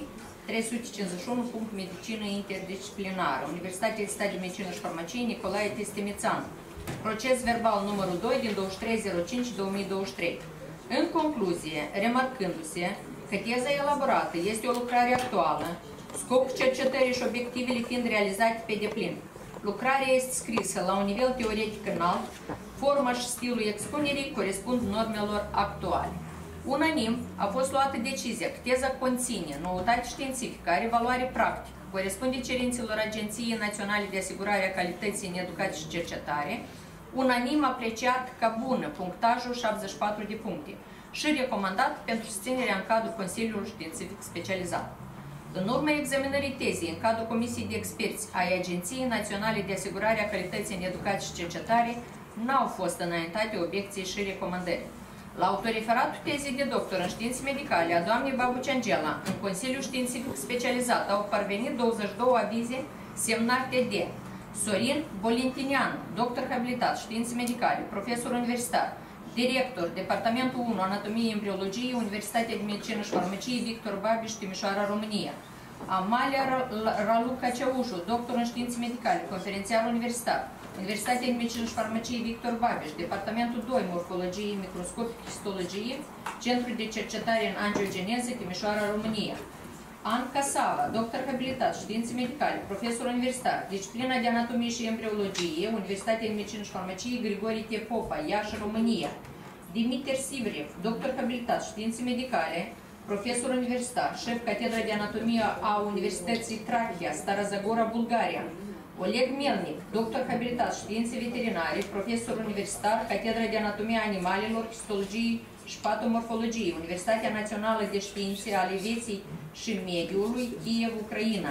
trei sute cincizeci și unu, punct medicină interdisciplinară, Universitatea de Stat de Medicină și Farmacie Nicolae Testimițanu. Proces verbal numărul doi din douăzeci și trei zero cinci două mii douăzeci și trei. În concluzie, remarcându-se că teza elaborată este o lucrare actuală, scopul cercetării și obiectivele fiind realizate pe deplin. Lucrarea este scrisă la un nivel teoretic înalt, forma și stilul expunerii corespund normelor actuale. Unanim a fost luată decizia că teza conține noutate științifică, are valoare practică, corespunde cerințelor Agenției Naționale de Asigurare a Calității în Educație și Cercetare, unanim apreciat ca bună, punctajul șaptezeci și patru de puncte și recomandat pentru susținerea în cadrul Consiliului Științific Specializat. În urma examinării tezei în cadrul Comisiei de Experți ai Agenției Naționale de Asigurare a Calității în Educație și Cercetare, n-au fost înaintate obiecții și recomandări. La autoreferatul tezei de doctor în științe medicale a doamnei Babuci Angela, în Consiliul Științific Specializat, au parvenit douăzeci și două avize semnate de Sorin Bolintinian, doctor habilitat, științe medicale, profesor universitar, director, Departamentul unu, Anatomie, Embriologie, Universitatea de Medicină și Farmacie, Victor Babiș, Timișoara, România. Amalia Raluca Ceaușu, doctor în științe medicale, conferențiar universitar, Universitatea de Medicină și Farmacie, Victor Babiș, Departamentul doi, Morfologie, Microscopie, Histologie, Centrul de Cercetare în Angiogeneză, Timișoara, România. Anca Sava, doctor habilitat, științe medicale, profesor universitar, disciplina de anatomie și embriologie, Universitatea de Medicină și Farmacie, Grigori T. Popa, Iași, România. Dimitar Sivrev, doctor habilitat, științe medicale, profesor universitar, șef catedra de anatomie a Universității Trachea, Stara Zagora, Bulgaria. Oleg Melnic, doctor habilitat, științe veterinare, profesor universitar, catedra de anatomie a animalelor, histologie și patomorfologie, Universitatea Națională de Științe ale Vieții și Mediului, Kiev, Ucraina.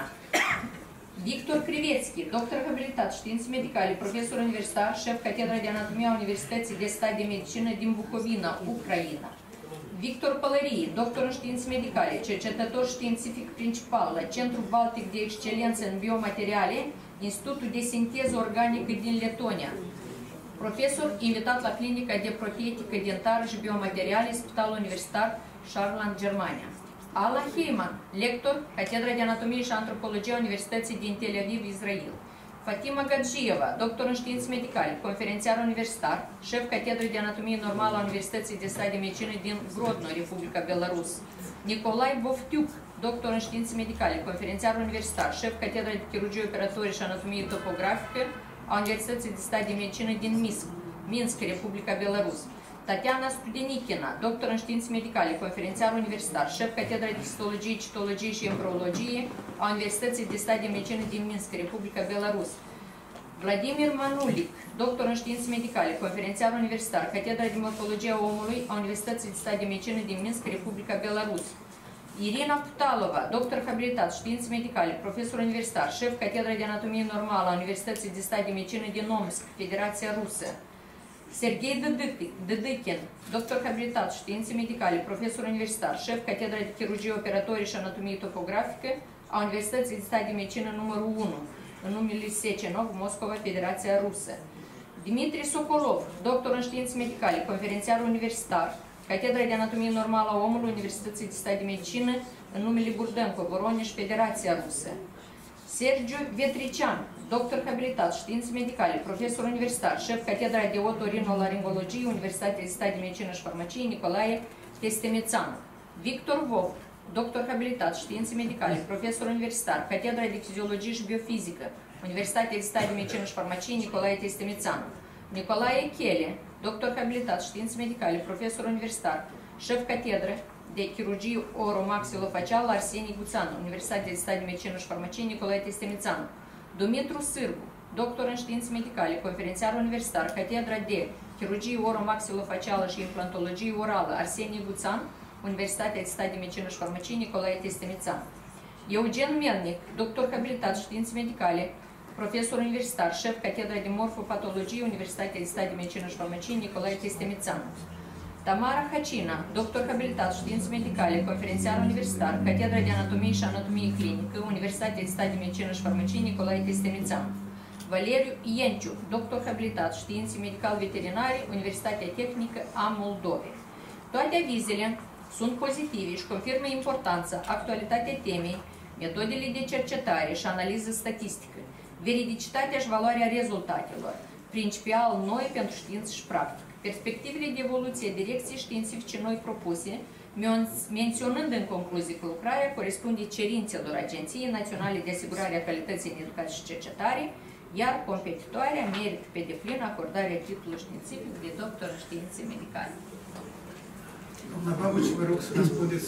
Victor Crivețchi, doctor habilitat, științe medicale, profesor universitar, șef catedra de anatomie a Universității de Stat de Medicină din Bucovina, Ucraina. Victor Pălărie, doctor în științe medicale, cercetător științific principal la Centrul Baltic de Excelență în Biomateriale, Institutul de Sinteză Organică din Letonia. Profesor invitat la Clinica de Protetică Dentară și Biomateriale, Spitalul Universitar Saarland, Germania. Ala Heiman, lector, catedra de anatomie și antropologie a Universității din Tel Aviv, Israel. Fatima Gadjieva, doctor în științe medicale, conferențiar universitar, șef catedră de anatomie normală a Universității de Stat de Medicină din Grodno, Republica Belarus. Nicolai Boftiuc, doctor în științe medicale, conferențiar universitar, șef catedră de chirurgie operatorie și anatomie topografică a Universității de Stat de Medicină din Minsk, Minsk, Republica Belarus. Tatiana Studenichina, doctor în științe medicale, conferențiar universitar, șef catedra de histologie, citologie și embriologie a Universității de Stat de Medicină din Minsk, Republica Belarus. Vladimir Manulic, doctor în științe medicale, conferențiar universitar, catedra de morfologie a omului a Universității de Stat de Medicină din Minsk, Republica Belarus. Irina Putalova, doctor habilitat, științe medicale, profesor universitar, șef catedra de anatomie normală a Universității de Stat de Medicină din Omsk, Federația Rusă. Serghei Dădăchin, doctor habilitat, științe medicale, profesor universitar, șef catedra de chirurgie operatorie și anatomie topografică a Universității de Stat de Medicină numărul unu, în numele Sechenov, Moscova, Federația Rusă. Dimitri Sokolov, doctor în științe medicale, conferențiar universitar, catedra de anatomie normală a omului, Universității de Stat de Medicină, în numele Burdenko, Voronezh, Federația Rusă. Sergiu Vetrician, doctor habilitat, științe medicale, profesor universitar, șef catedra de otorinolaringologie, Universitatea de Stat de Medicină și Farmacie, Nicolae Testimițanu. Victor Vogt, doctor habilitat, științe medicale, profesor universitar, catedra de fiziologie și biofizică, Universitatea de Stat de Medicină și Farmacie, Nicolae Testimițanu. Nicolae Chele, doctor habilitat, științe medicale, profesor universitar, șef catedră de chirurgie oromaxilofacială Arsenie Guțanu, Universitatea de Stat de Medicină și Farmacie, Nicolae Testimițanu. Dumitru Sârbu, doctor în științe medicale, conferențiar universitar, catedra de chirurgie oromaxilofacială și implantologie orală Arsenie Guțan, Universitatea de Stat de Medicină și Farmacie, Nicolae Testimițanu. Eugen Melnic, doctor habilitat, științe medicale, profesor universitar, șef catedra de morfopatologie, Universitatea de Stat de Medicină și Farmacie, Nicolae Testimițanu. Tamara Hacina, doctor habilitat, științe medicale, conferențiar universitar, catedra de anatomie și anatomie clinică, Universitatea de Stat de Medicină și Farmacie, Nicolae Testimițanu. Valeriu Ienciu, doctor habilitat, științe medical-veterinare, Universitatea Tehnică a Moldovei. Toate avizele sunt pozitive și confirmă importanța, actualitatea temei metodele de cercetare și analiză statistică, veridicitatea și valoarea rezultatelor, principial noi pentru știință și practică, perspectivele de evoluție a direcției științifice noi propuse, menționând în concluzie că lucrarea corespunde cerințelor Agenției Naționale de Asigurare a Calității în Educație și Cercetare, iar competitoarea merită pe deplin acordarea titlului științific de doctor în științe medicale.
Doamna Babuci, vă rog să răspundeți.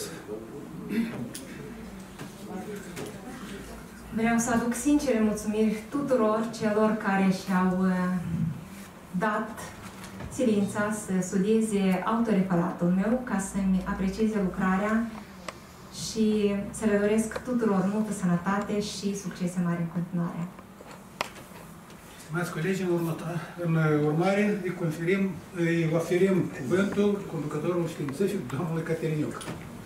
Vreau să aduc sincere mulțumiri tuturor celor care și-au dat silința să studieze autoreferatul meu ca să-mi aprecieze lucrarea și să le doresc tuturor multă sănătate și succese mari în continuare.
Stimați colegi, în, următoare, în urmare îi, conferim, îi oferim cuvântul conducătorului științific, domnului Cateriniuc.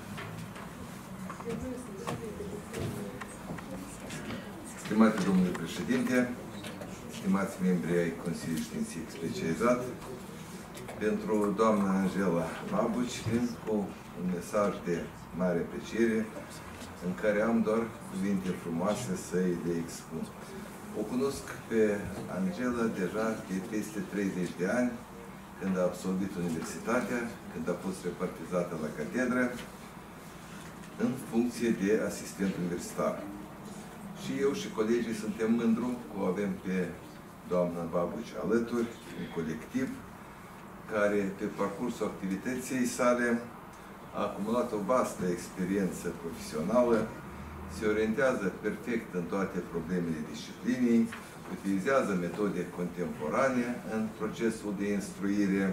Stimate domnule președinte, stimați membri ai Consiliului Științific Specializat, pentru doamna Angela Babuci vin cu un mesaj de mare apreciere în care am doar cuvinte frumoase să-i le expun. O cunosc pe Angela deja de peste treizeci de ani, când a absolvit universitatea, când a fost repartizată la catedră, în funcție de asistent universitar. Și eu și colegii suntem mândru că o avem pe doamna Babuci alături, un colectiv, care pe parcursul activității sale a acumulat o vastă experiență profesională, se orientează perfect în toate problemele disciplinii, utilizează metode contemporane în procesul de instruire,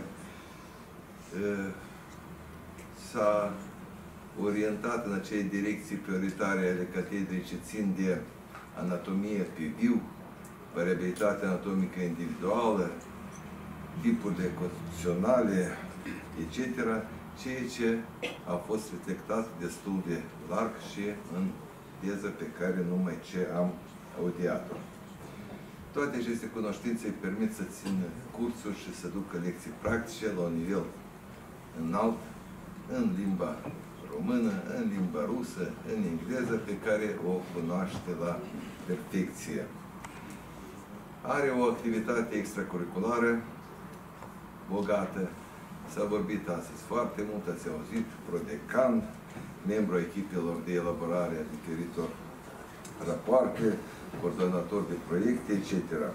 s-a orientat în acele direcții prioritare ale catedrei ce țin de anatomie pe viu, variabilitate anatomică individuală, tipurile constituționale, et cetera, ceea ce a fost reflectat destul de larg și în teză pe care numai ce am audiat-o. Toate aceste cunoștințe îi permit să țină cursuri și să ducă lecții practice la un nivel înalt, în limba română, în limba rusă, în engleză, pe care o cunoaște la perfecție. Are o activitate extracurriculară bogată. S-a vorbit astăzi foarte mult, ați auzit, prodecan, membru a echipelor de elaborare a diferitor rapoarte, coordonator de proiecte, et cetera.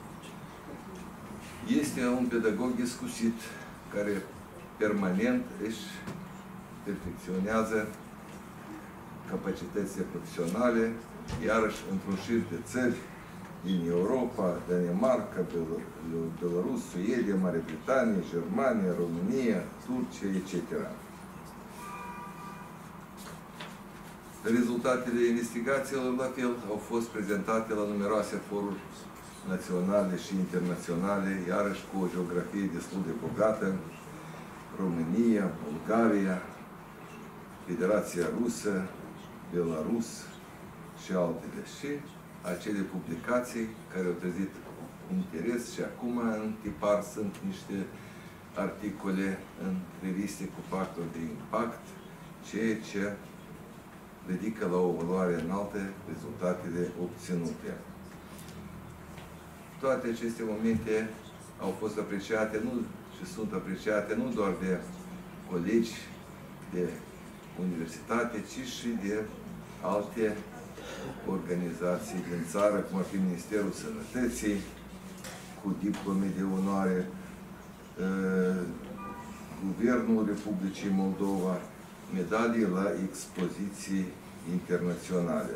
Este un pedagog discuțit care permanent își perfecționează capacitățile profesionale, iarăși într-un șir de țări din Europa, Danemarca, Belarus, Suedia, Marea Britanie, Germania, România, Turcia, et cetera. Rezultatele investigațiilor, la fel, au fost prezentate la numeroase foruri naționale și internaționale, iarăși cu o geografie destul de bogată: România, Bulgaria, Federația Rusă, Belarus și altele. Și acele publicații care au trezit interes și acum în tipar sunt niște articole în reviste cu factori de impact, ceea ce ridică la o valoare înaltă rezultatele obținute. Toate aceste momente au fost apreciate nu, și sunt apreciate nu doar de colegi de universitate, ci și de alte organizații din țară, cum ar fi Ministerul Sănătății, cu diplome de onoare, Guvernul Republicii Moldova, medalii la expoziții internaționale.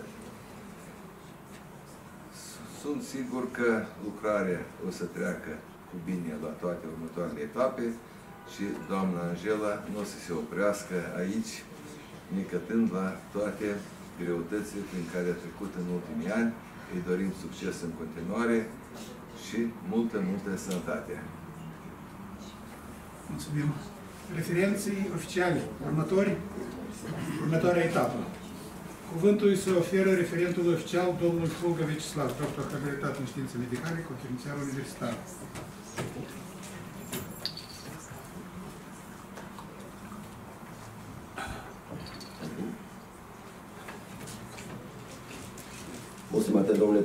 Sunt sigur că lucrarea o să treacă cu bine la toate următoarele etape și doamna Angela nu o să se oprească aici, necătând la toate greutățile prin care a trecut în ultimii ani. Îi dorim succes în continuare și multă, multă sănătate.
Mulțumim. Referenții oficiali următori, următoarea etapă. Cuvântul îi se oferă referentul oficial, domnul Fulgă Vecislav, doctor habilitat în științe medicale, conferențiar universitar.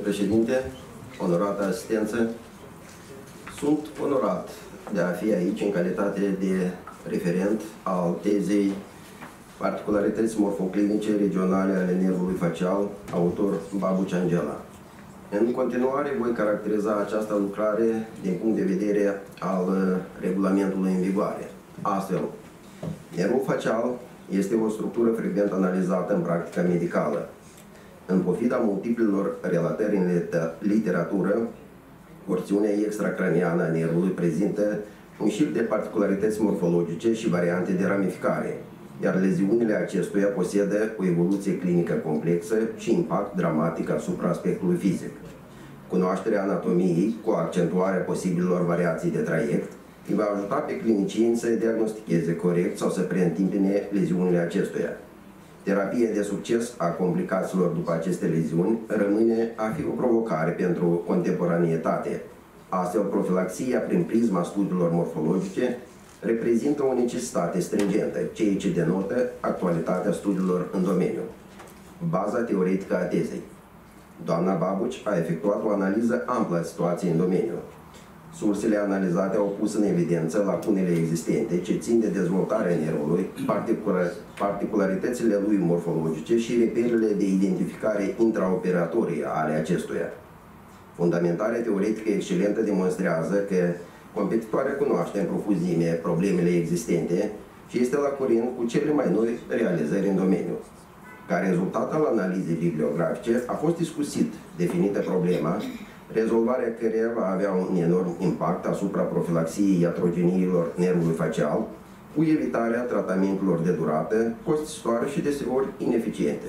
președinte, onorată asistență, sunt onorat de a fi aici în calitate de referent al tezei Particularități morfoclinice regionale ale nervului facial, autor Babuci Angela. În continuare voi caracteriza această lucrare din punct de vedere al regulamentului în vigoare. Astfel, nervul facial este o structură frecvent analizată în practica medicală. În pofida multiplelor relatări în literatură, porțiunea extracraniană a nervului prezintă un șir de particularități morfologice și variante de ramificare, iar leziunile acestuia posedă o evoluție clinică complexă și impact dramatic asupra aspectului fizic. Cunoașterea anatomiei, cu accentuarea posibilor variații de traiect, îi va ajuta pe clinicieni să diagnosticheze corect sau să preîntâmpine leziunile acestuia. Terapia de succes a complicațiilor după aceste leziuni rămâne a fi o provocare pentru contemporaneietate. Astfel, profilaxia prin prisma studiilor morfologice reprezintă o necesitate stringentă, ceea ce denotă actualitatea studiilor în domeniu. Baza teoretică a tezei. Doamna Babuci a efectuat o analiză amplă a situației în domeniu. Sursele analizate au pus în evidență lacunele existente ce țin de dezvoltarea nervului, particularitățile lui morfologice și reperele de identificare intraoperatorie ale acestuia. Fundamentarea teoretică excelentă demonstrează că competitoarea cunoaște în profuzime problemele existente și este la curent cu cele mai noi realizări în domeniu. Ca rezultat al analizei bibliografice a fost discutit definită problema, rezolvarea căreia va avea un enorm impact asupra profilaxiei iatrogeniilor nervului facial, cu evitarea tratamentelor de durată, costisitoare și deseori ineficiente.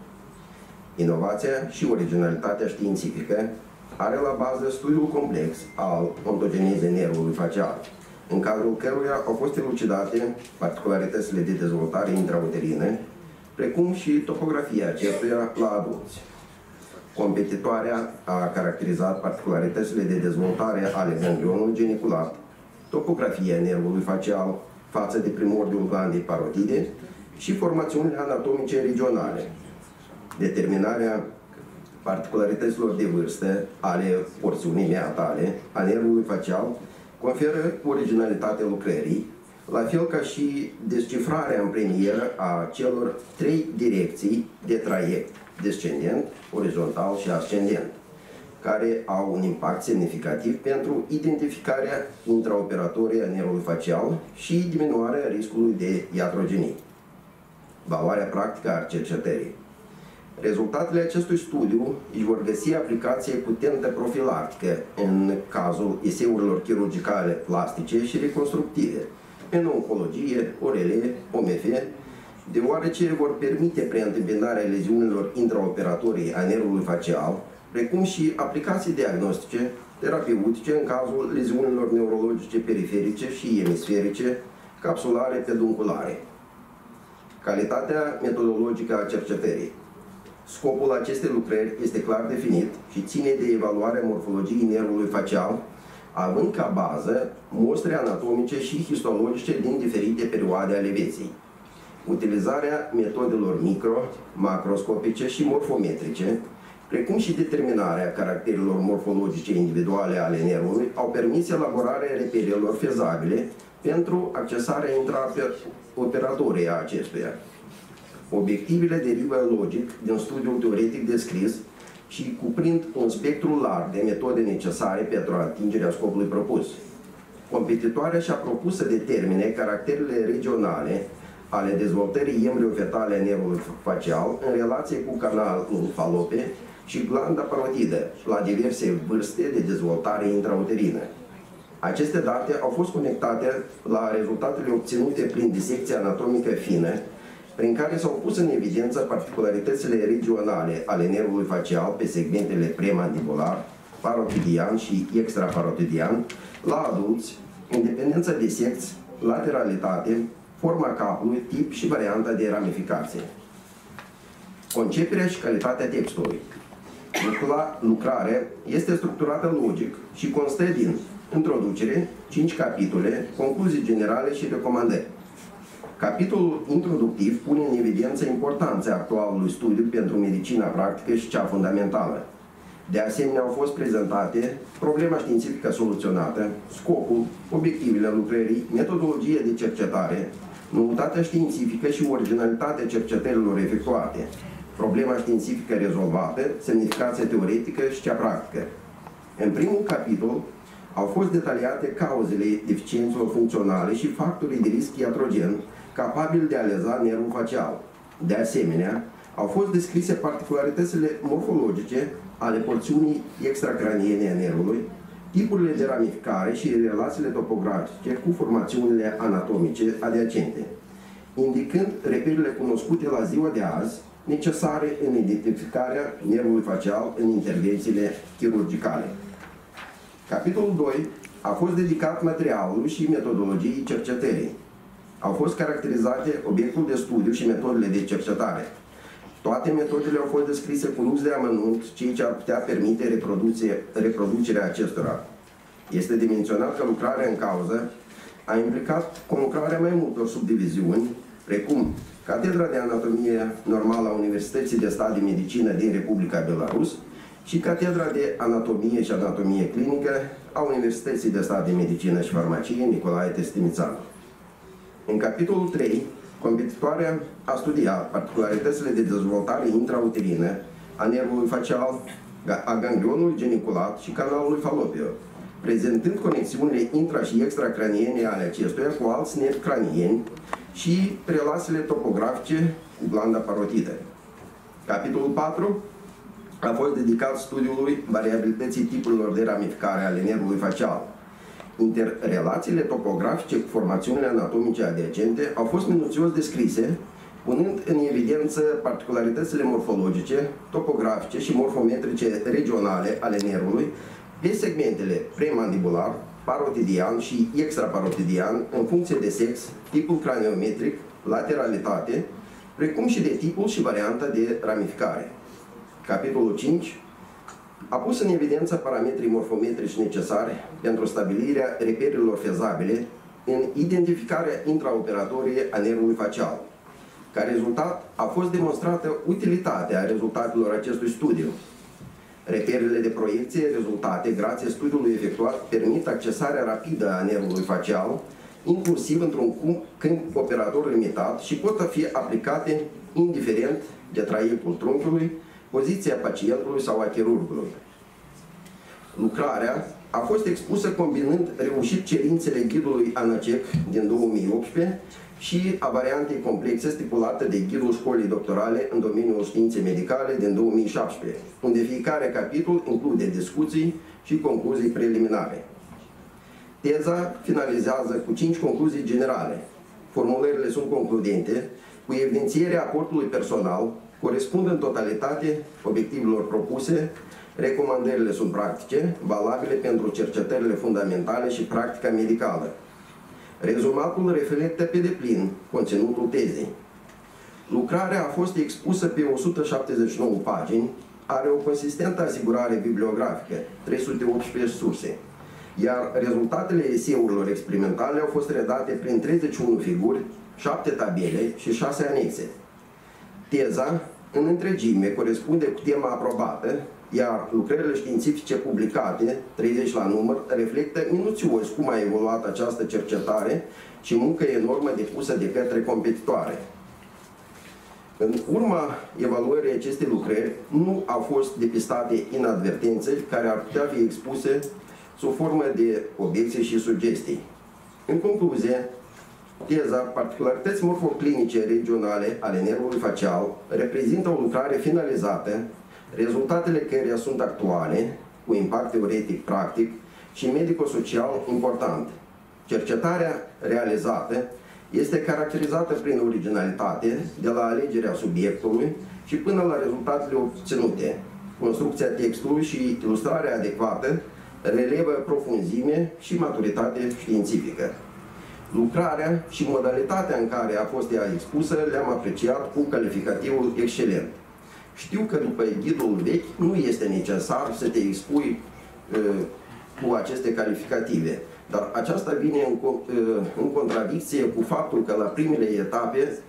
Inovația și originalitatea științifică are la bază studiul complex al ontogenezei nervului facial, în cadrul căruia au fost elucidate particularitățile de dezvoltare intrauterină, precum și topografia acestuia la adulți. Competitoarea a caracterizat particularitățile de dezvoltare ale ganglionului genicular, topografia nervului facial față de primordiul glandei parotide și formațiunile anatomice regionale. Determinarea particularităților de vârstă ale porțiunii neatale a nervului facial conferă originalitate lucrării, la fel ca și descifrarea în premieră a celor trei direcții de traiect, descendent, orizontal și ascendent, care au un impact semnificativ pentru identificarea intraoperatorie a nervului facial și diminuarea riscului de iatrogenii. Valoarea practică a cercetării. Rezultatele acestui studiu își vor găsi aplicație putentă profilactică în cazul eseurilor chirurgicale plastice și reconstructive, în oncologie, O R L, O M F, deoarece vor permite preîntâmpinarea leziunilor intraoperatorii a nervului facial, precum și aplicații diagnostice, terapeutice în cazul leziunilor neurologice periferice și emisferice, capsulare, pedunculare. Calitatea metodologică a cercetării. Scopul acestei lucrări este clar definit și ține de evaluarea morfologiei nervului facial, având ca bază mostre anatomice și histologice din diferite perioade ale vieții. Utilizarea metodelor micro, macroscopice și morfometrice, precum și determinarea caracterelor morfologice individuale ale nervului, au permis elaborarea reperelor fezabile pentru accesarea intraoperatorie a acestuia. Obiectivele derivă logic din studiul teoretic descris și cuprind un spectru larg de metode necesare pentru atingerea scopului propus. Competitoarea și-a propus să determine caracterele regionale ale dezvoltării embriofetale a nervului facial în relație cu canalul falope și glanda parotidă la diverse vârste de dezvoltare intrauterină. Aceste date au fost conectate la rezultatele obținute prin disecție anatomică fină, prin care s-au pus în evidență particularitățile regionale ale nervului facial pe segmentele premandibular, parotidian și extraparotidian la adulți, independența de sex, lateralitate, forma capului, tip și varianta de ramificație. Conceperea și calitatea textului. Lucrarea este structurată logic și constă din introducere, cinci capitole, concluzii generale și recomandări. Capitolul introductiv pune în evidență importanța actualului studiu pentru medicina practică și cea fundamentală. De asemenea, au fost prezentate problema științifică soluționată, scopul, obiectivele lucrării, metodologie de cercetare, noutatea științifică și originalitatea cercetărilor efectuate, problema științifică rezolvată, semnificația teoretică și cea practică. În primul capitol au fost detaliate cauzele deficiențelor funcționale și factorii de risc iatrogen capabili de a leza nervul facial. De asemenea, au fost descrise particularitățile morfologice ale porțiunii extracraniene a nervului, tipurile de ramificare și relațiile topografice cu formațiunile anatomice adiacente, indicând reperele cunoscute la ziua de azi, necesare în identificarea nervului facial în intervențiile chirurgicale. Capitolul doi a fost dedicat materialului și metodologiei cercetării. Au fost caracterizate obiectul de studiu și metodele de cercetare. Toate metodele au fost descrise cu lux de amănunt, ceea ce ar putea permite reproducerea acestora. Este de menționat că lucrarea în cauză a implicat conlucrarea mai multor subdiviziuni, precum Catedra de Anatomie Normală a Universității de Stat de Medicină din Republica Belarus și Catedra de Anatomie și Anatomie Clinică a Universității de Stat de Medicină și Farmacie Nicolae Testimițanu. În capitolul trei, competitoarea a studiat particularitățile de dezvoltare intrauterină a nervului facial, a ganglionului geniculat și canalului falopio, prezentând conexiunile intra- și extracraniene ale acestuia cu alți nervi cranieni și relațiile topografice cu glanda parotidă. Capitolul patru a fost dedicat studiului variabilității tipurilor de ramificare ale nervului facial. Interrelațiile topografice cu formațiunile anatomice adiacente au fost minuțios descrise, punând în evidență particularitățile morfologice, topografice și morfometrice regionale ale nervului pe segmentele premandibular, parotidian și extraparotidian în funcție de sex, tipul craniometric, lateralitate, precum și de tipul și varianta de ramificare. Capitolul cinci a pus în evidență parametrii morfometrici necesari pentru stabilirea reperelor fezabile în identificarea intraoperatorie a nervului facial. Ca rezultat, a fost demonstrată utilitatea rezultatelor acestui studiu. Reperele de proiecție rezultate grație studiului efectuat permit accesarea rapidă a nervului facial, inclusiv într-un câmp operator limitat și pot fi aplicate indiferent de traiectul trunchiului, poziția pacientului sau a chirurgului. Lucrarea a fost expusă combinând reușit cerințele ghidului ANACEC din două mii optsprezece și a variantei complexe stipulată de ghidul școlii doctorale în domeniul științei medicale din două mii șaptesprezece, unde fiecare capitol include discuții și concluzii preliminare. Teza finalizează cu cinci concluzii generale. Formulările sunt concludente, cu evidențierea aportului personal, corespund în totalitate obiectivelor propuse, recomandările sunt practice, valabile pentru cercetările fundamentale și practica medicală. Rezumatul reflectă pe deplin conținutul tezei. Lucrarea a fost expusă pe o sută șaptezeci și nouă pagini, are o consistentă asigurare bibliografică, trei sute optsprezece surse, iar rezultatele eseurilor experimentale au fost redate prin treizeci și unu figuri, șapte tabele și șase anexe. Teza, în întregime, corespunde cu tema aprobată, iar lucrările științifice publicate, treizeci la număr, reflectă minuțios cum a evoluat această cercetare și muncă enormă depusă de către competitoare. În urma evaluării acestei lucrări, nu au fost depistate inadvertențe care ar putea fi expuse sub formă de obiecții și sugestii. În concluzie, teza particularități morfoclinice regionale ale nervului facial reprezintă o lucrare finalizată, rezultatele căreia sunt actuale, cu impact teoretic, practic și medico-social important. Cercetarea realizată este caracterizată prin originalitate, de la alegerea subiectului și până la rezultatele obținute. Construcția textului și ilustrarea adecvată relevă profunzime și maturitate științifică. Lucrarea și modalitatea în care a fost ea expusă le-am apreciat cu calificativul excelent. Știu că după ghidul vechi nu este necesar să te expui uh, cu aceste calificative, dar aceasta vine în, uh, în contradicție cu faptul că la primele etape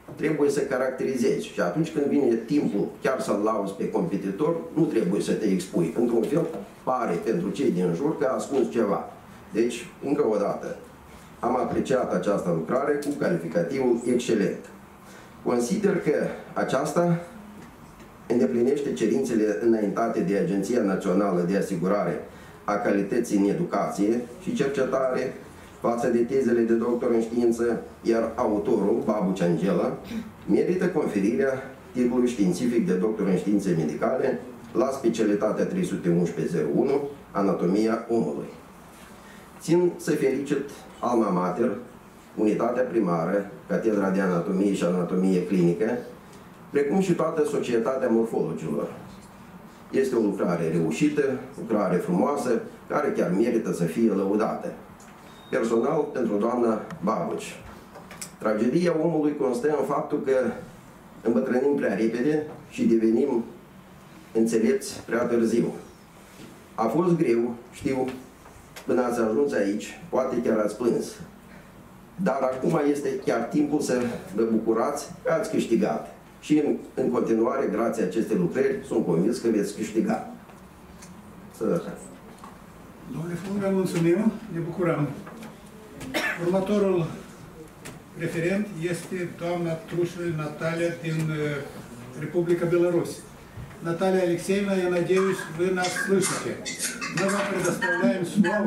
trebuie să caracterizezi și atunci când vine timpul chiar să-l lauzi pe competitor, nu trebuie să te expui. Într-un fel, pare pentru cei din jur că ascunzi ceva. Deci, încă o dată, am apreciat această lucrare cu calificativul excelent. Consider că aceasta îndeplinește cerințele înaintate de Agenția Națională de Asigurare a Calității în Educație și Cercetare față de tezele de doctor în știință, iar autorul, Babu Ciangela, merită conferirea titlului științific de doctor în științe medicale la specialitatea trei sute unsprezece zero unu, Anatomia omului. Țin să felicit Alma Mater, unitatea primară, Catedra de Anatomie și Anatomie Clinică, precum și toată societatea morfologilor. Este o lucrare reușită, lucrare frumoasă, care chiar merită să fie lăudată. Personal, pentru doamna Babuci. Tragedia omului constă în faptul că îmbătrânim prea repede și devenim înțelepți prea târziu. A fost greu, știu, până ați ajuns aici, poate chiar ați plâns. Dar acum este chiar timpul să vă bucurați că ați câștigat. Și în, în continuare, grație acestei lucrări, sunt convins că veți câștiga. Sănătate!
Domnule Funga, mulțumim, ne bucurăm. Următorul referent este doamna Trușel Natalia din Republica Belarus. Наталья Алексеевна, я надеюсь, вы нас слышите. Мы вам предоставляем слово.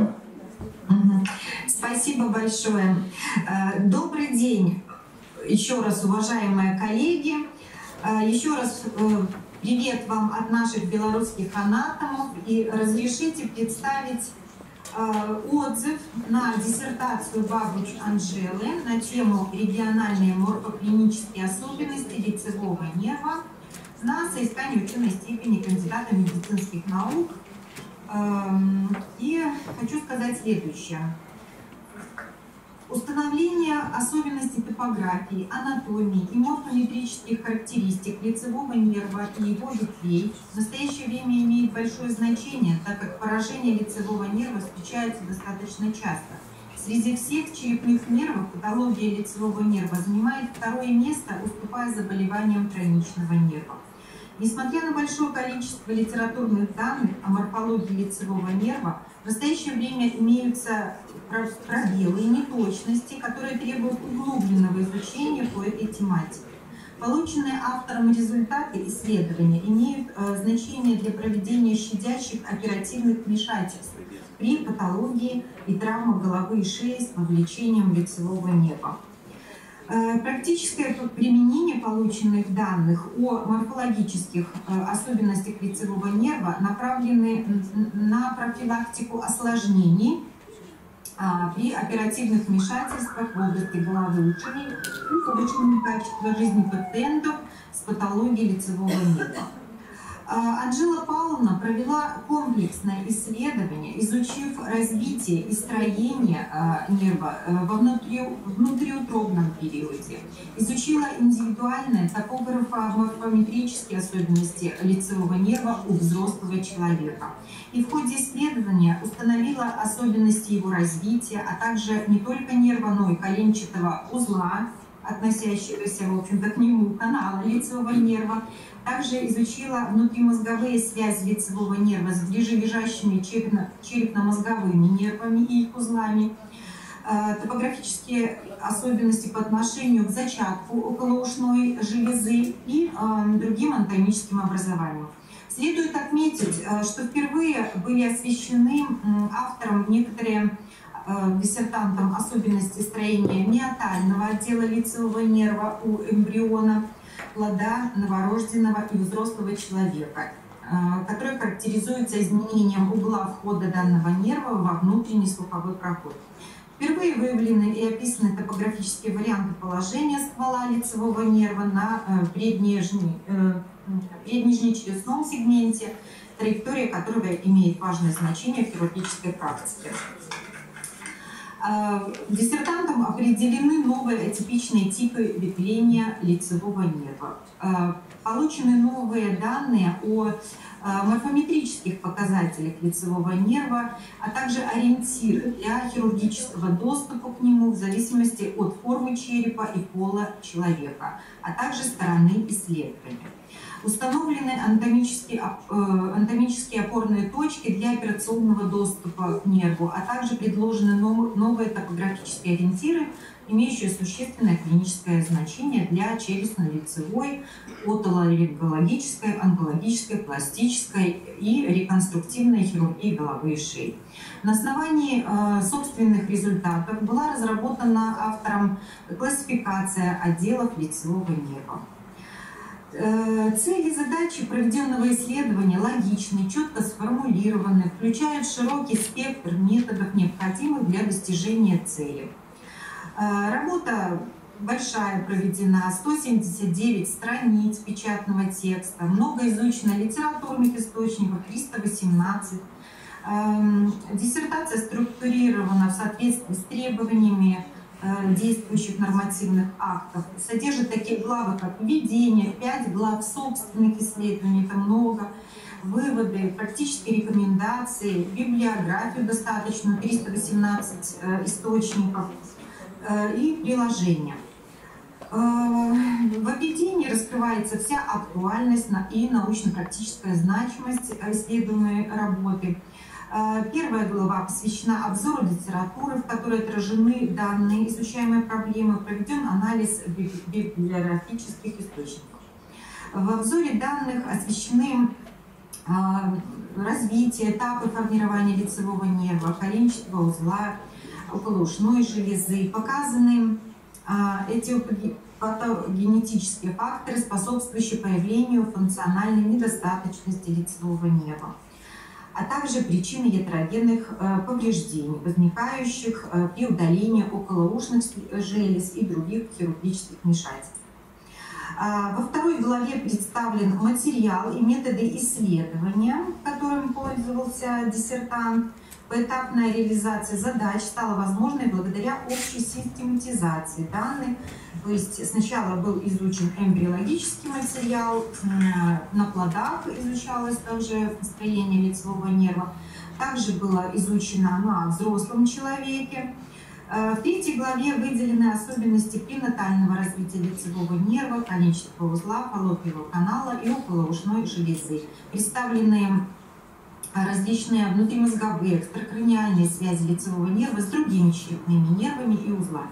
Спасибо большое. Добрый день, еще раз, уважаемые коллеги. Еще раз привет вам от наших белорусских анатомов. И разрешите представить отзыв на диссертацию Бабуч Анжелы на тему «Региональные морфоклинические особенности лицевого нерва» на соискание ученой степени кандидата медицинских наук. И хочу сказать следующее. Установление особенностей топографии, анатомии и морфометрических характеристик лицевого нерва и его ветвей в настоящее время имеет большое значение, так как поражение лицевого нерва встречается достаточно часто. Среди всех черепных нервов патология лицевого нерва занимает второе место, уступая заболеваниям тройничного нерва. Несмотря на большое количество литературных данных о морфологии лицевого нерва, в настоящее время имеются пробелы и неточности, которые требуют углубленного изучения по этой тематике. Полученные автором результаты исследования имеют э, значение для проведения щадящих оперативных вмешательств при патологии и травмах головы и шеи с вовлечением лицевого нерва. Практическое применение полученных данных о морфологических особенностях лицевого нерва направлены на профилактику осложнений при оперативных вмешательствах в области головы и шеи и улучшению качества жизни пациентов с патологией лицевого нерва. Анжела Павловна провела комплексное исследование, изучив развитие и строение нерва во внутриутробном периоде, изучила индивидуальные топографо-морфометрические особенности лицевого нерва у взрослого человека. И в ходе исследования установила особенности его развития, а также не только нерва, но и коленчатого узла, относящегося, в общем-то, к нему, канала лицевого нерва. Также изучила внутримозговые связи лицевого нерва с ближележащими черепно-мозговыми нервами и их узлами, топографические особенности по отношению к зачатку околоушной железы и другим анатомическим образованиям. Следует отметить, что впервые были освещены автором некоторые диссертантом особенности строения миотального отдела лицевого нерва у эмбриона, плода новорожденного и взрослого человека, который характеризуется изменением угла входа данного нерва во внутренний слуховой проход. Впервые выявлены и описаны топографические варианты положения ствола лицевого нерва на преднижнечелюстном сегменте, траектория которого имеет важное значение в хирургической практике. Диссертантам определены новые атипичные типы ветвления лицевого нерва. Получены новые данные о морфометрических показателях лицевого нерва, а также ориентиры для хирургического доступа к нему в зависимости от формы черепа и пола человека, а также стороны исследования. Установлены анатомические, анатомические опорные точки для операционного доступа к нерву, а также предложены новые топографические ориентиры, имеющие существенное клиническое значение для челюстно-лицевой, отоларингологической, онкологической, пластической и реконструктивной хирургии головы и шеи. На основании э, собственных результатов была разработана автором классификация отделов лицевого нерва. Цели и задачи проведенного исследования логичны, четко сформулированы, включают широкий спектр методов, необходимых для достижения цели. Работа большая проведена, сто семьдесят девять страниц печатного текста, много изучено литературных источников, триста восемнадцать. Диссертация структурирована в соответствии с требованиями действующих нормативных актов. Содержит такие главы, как введение, пять глав собственных исследований, это много, выводы, практические рекомендации, библиографию достаточно, триста восемнадцать источников и приложения. В введении раскрывается вся актуальность и научно-практическая значимость исследуемой работы. Первая глава посвящена обзору литературы, в которой отражены данные изучаемой проблемы, проведен анализ библиографических источников. В обзоре данных освещены развитие, этапы формирования лицевого нерва, коленчатого узла, околоушной железы. Показаны эти патогенетические факторы, способствующие появлению функциональной недостаточности лицевого нерва, а также причины ятрогенных повреждений, возникающих при удалении околоушных желез и других хирургических вмешательств. Во второй главе представлен материал и методы исследования, которым пользовался диссертант. Поэтапная реализация задач стала возможной благодаря общей систематизации данных. То есть сначала был изучен эмбриологический материал, на плодах изучалось также строение лицевого нерва. Также было изучено на взрослом человеке. В третьей главе выделены особенности пренатального развития лицевого нерва, коленчатого узла, фаллопиевого канала и околоушной железы. Представлены различные внутримозговые, экстракраниальные связи лицевого нерва с другими черепными нервами и узлами.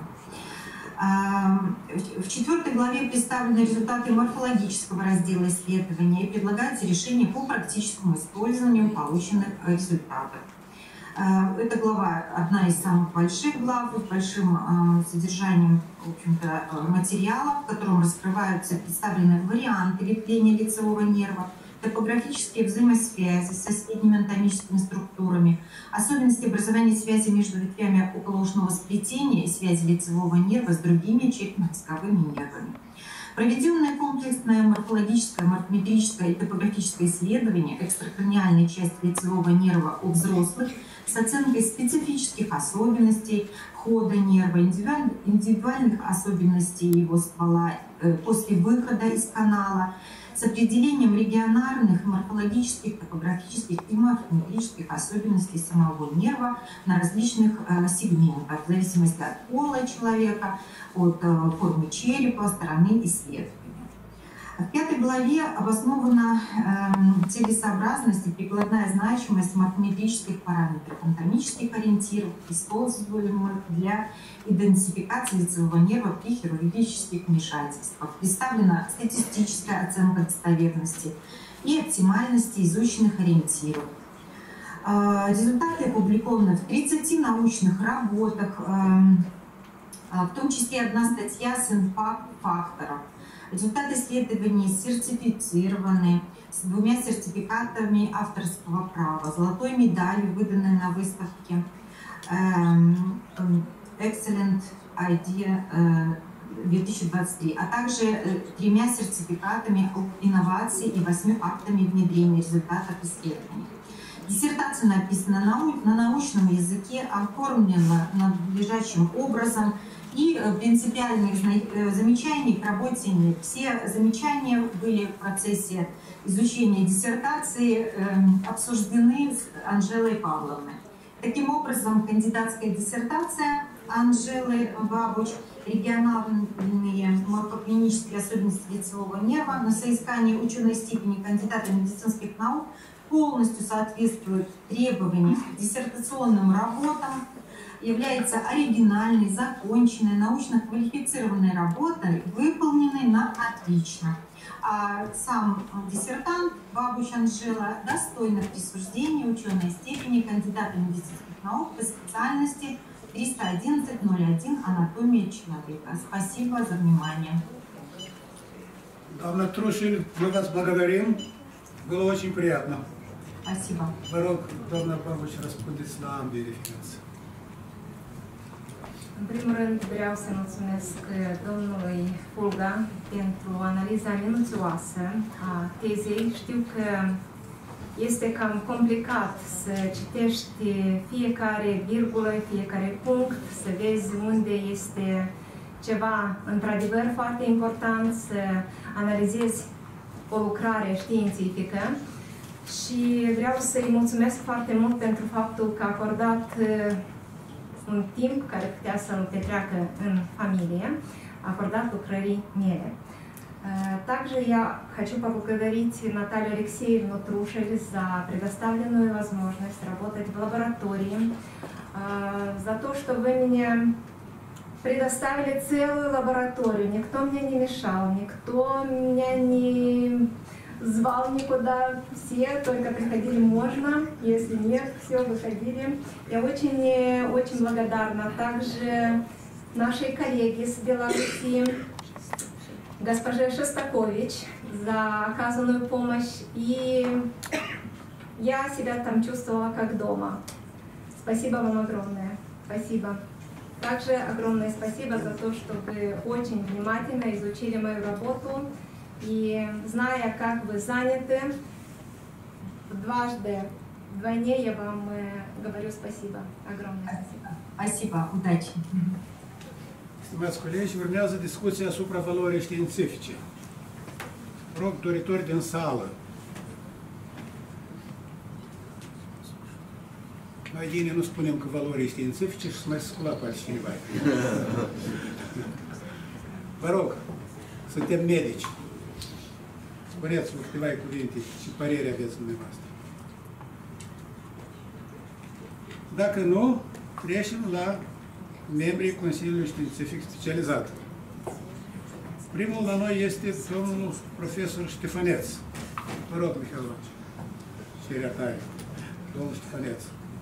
В четвертой главе представлены результаты морфологического раздела исследования и предлагается решение по практическому использованию полученных результатов. Эта глава одна из самых больших глав, с большим содержанием, в общем-то, материала, в котором раскрываются представлены варианты ветвления лицевого нерва, топографические взаимосвязи с соседними анатомическими структурами, особенности образования связи между ветвями околоушного сплетения и связи лицевого нерва с другими черепно-мозговыми нервами. Проведенное комплексное морфологическое, морфометрическое и топографическое исследование экстракраниальной части лицевого нерва у взрослых с оценкой специфических особенностей хода нерва, индивидуальных особенностей его ствола после выхода из канала, с определением регионарных, морфологических, топографических и морфометрических особенностей самого нерва на различных э, сегментах, в зависимости от пола человека, от э, формы черепа, стороны исследования. В пятой главе обоснована э, целесообразность и прикладная значимость морфометрических параметров, анатомических ориентиров, используемых для идентификации лицевого нерва при хирургических вмешательствах. Представлена статистическая оценка достоверности и оптимальности изученных ориентиров. Э, результаты опубликованы в тридцати научных работах, э, в том числе одна статья с импакт-фактором. Результаты исследований сертифицированы с двумя сертификатами авторского права, золотой медалью, выданной на выставке Excellent Idea две тысячи двадцать три, а также тремя сертификатами об инновации и восьми актами внедрения результатов исследований. Диссертация написана нау- на научном языке, оформлена надлежащим образом, и принципиальных зна- замечаний к работе нет. Все замечания были в процессе изучения диссертации э, обсуждены с Анжелой Павловной. Таким образом, кандидатская диссертация Анжелы Бабуч «Региональные морфоклинические особенности лицевого нерва» на соискание ученой степени кандидата медицинских наук полностью соответствует требованиям к диссертационным работам, является оригинальной, законченной, научно-квалифицированной работой, выполненной на отлично. А сам диссертант Бабуч Анжела достойна присуждения ученой степени кандидата медицинских наук по специальности триста одиннадцать ноль один «Анатомия человека». Спасибо за внимание.
Doamna Trușin, мы вас благодарим. Было очень приятно.
Спасибо.
Vă rog, doamna Babuci, răspundeți la ambele referințe.
În primul rând vreau să mulțumesc domnului Fulga pentru analiza minuțioasă a tezei. Știu că este cam complicat să citești fiecare virgulă, fiecare punct, să vezi unde este ceva într-adevăr foarte important, să analizezi o lucrare științifică. Și vreau să-i mulțumesc foarte mult pentru faptul că a acordat un timp care putea să-l petreacă în familie, a acordat lucrării mele. Также я хочу поблагодарить Наталью Алексеевну Трушель за предоставленную возможность работать в лаборатории, за то, что вы мне предоставили целую лабораторию. Никто мне не мешал, никто меня не звал никуда, все только приходили можно, если нет, все, выходили. Я очень, очень благодарна также нашей коллеге с Беларуси, госпоже Шостакович, за оказанную помощь, и я себя там чувствовала как дома. Спасибо вам огромное. Спасибо. Также огромное спасибо за то, что вы очень внимательно изучили мою работу. И зная, как вы заняты, дважды, вдвойне я вам говорю спасибо. Огромное спасибо.
Спасибо. Удачи.
Stimați colegi, urmează discuția asupra valorii științifice. Rog doritori din sală. Noi din nu spunem că valorii științifice și să mai scula pe altcineva. Vă rog, suntem medici. Spuneți-vă câteva cuvinte și părere aveți dumneavoastră. Dacă nu, trecem la membrii Consiliului Științific Specializat. Primul la noi este domnul profesor Ștefăneț. Vă rog, Mihail, cererea tare. Domnul Ștefăneț.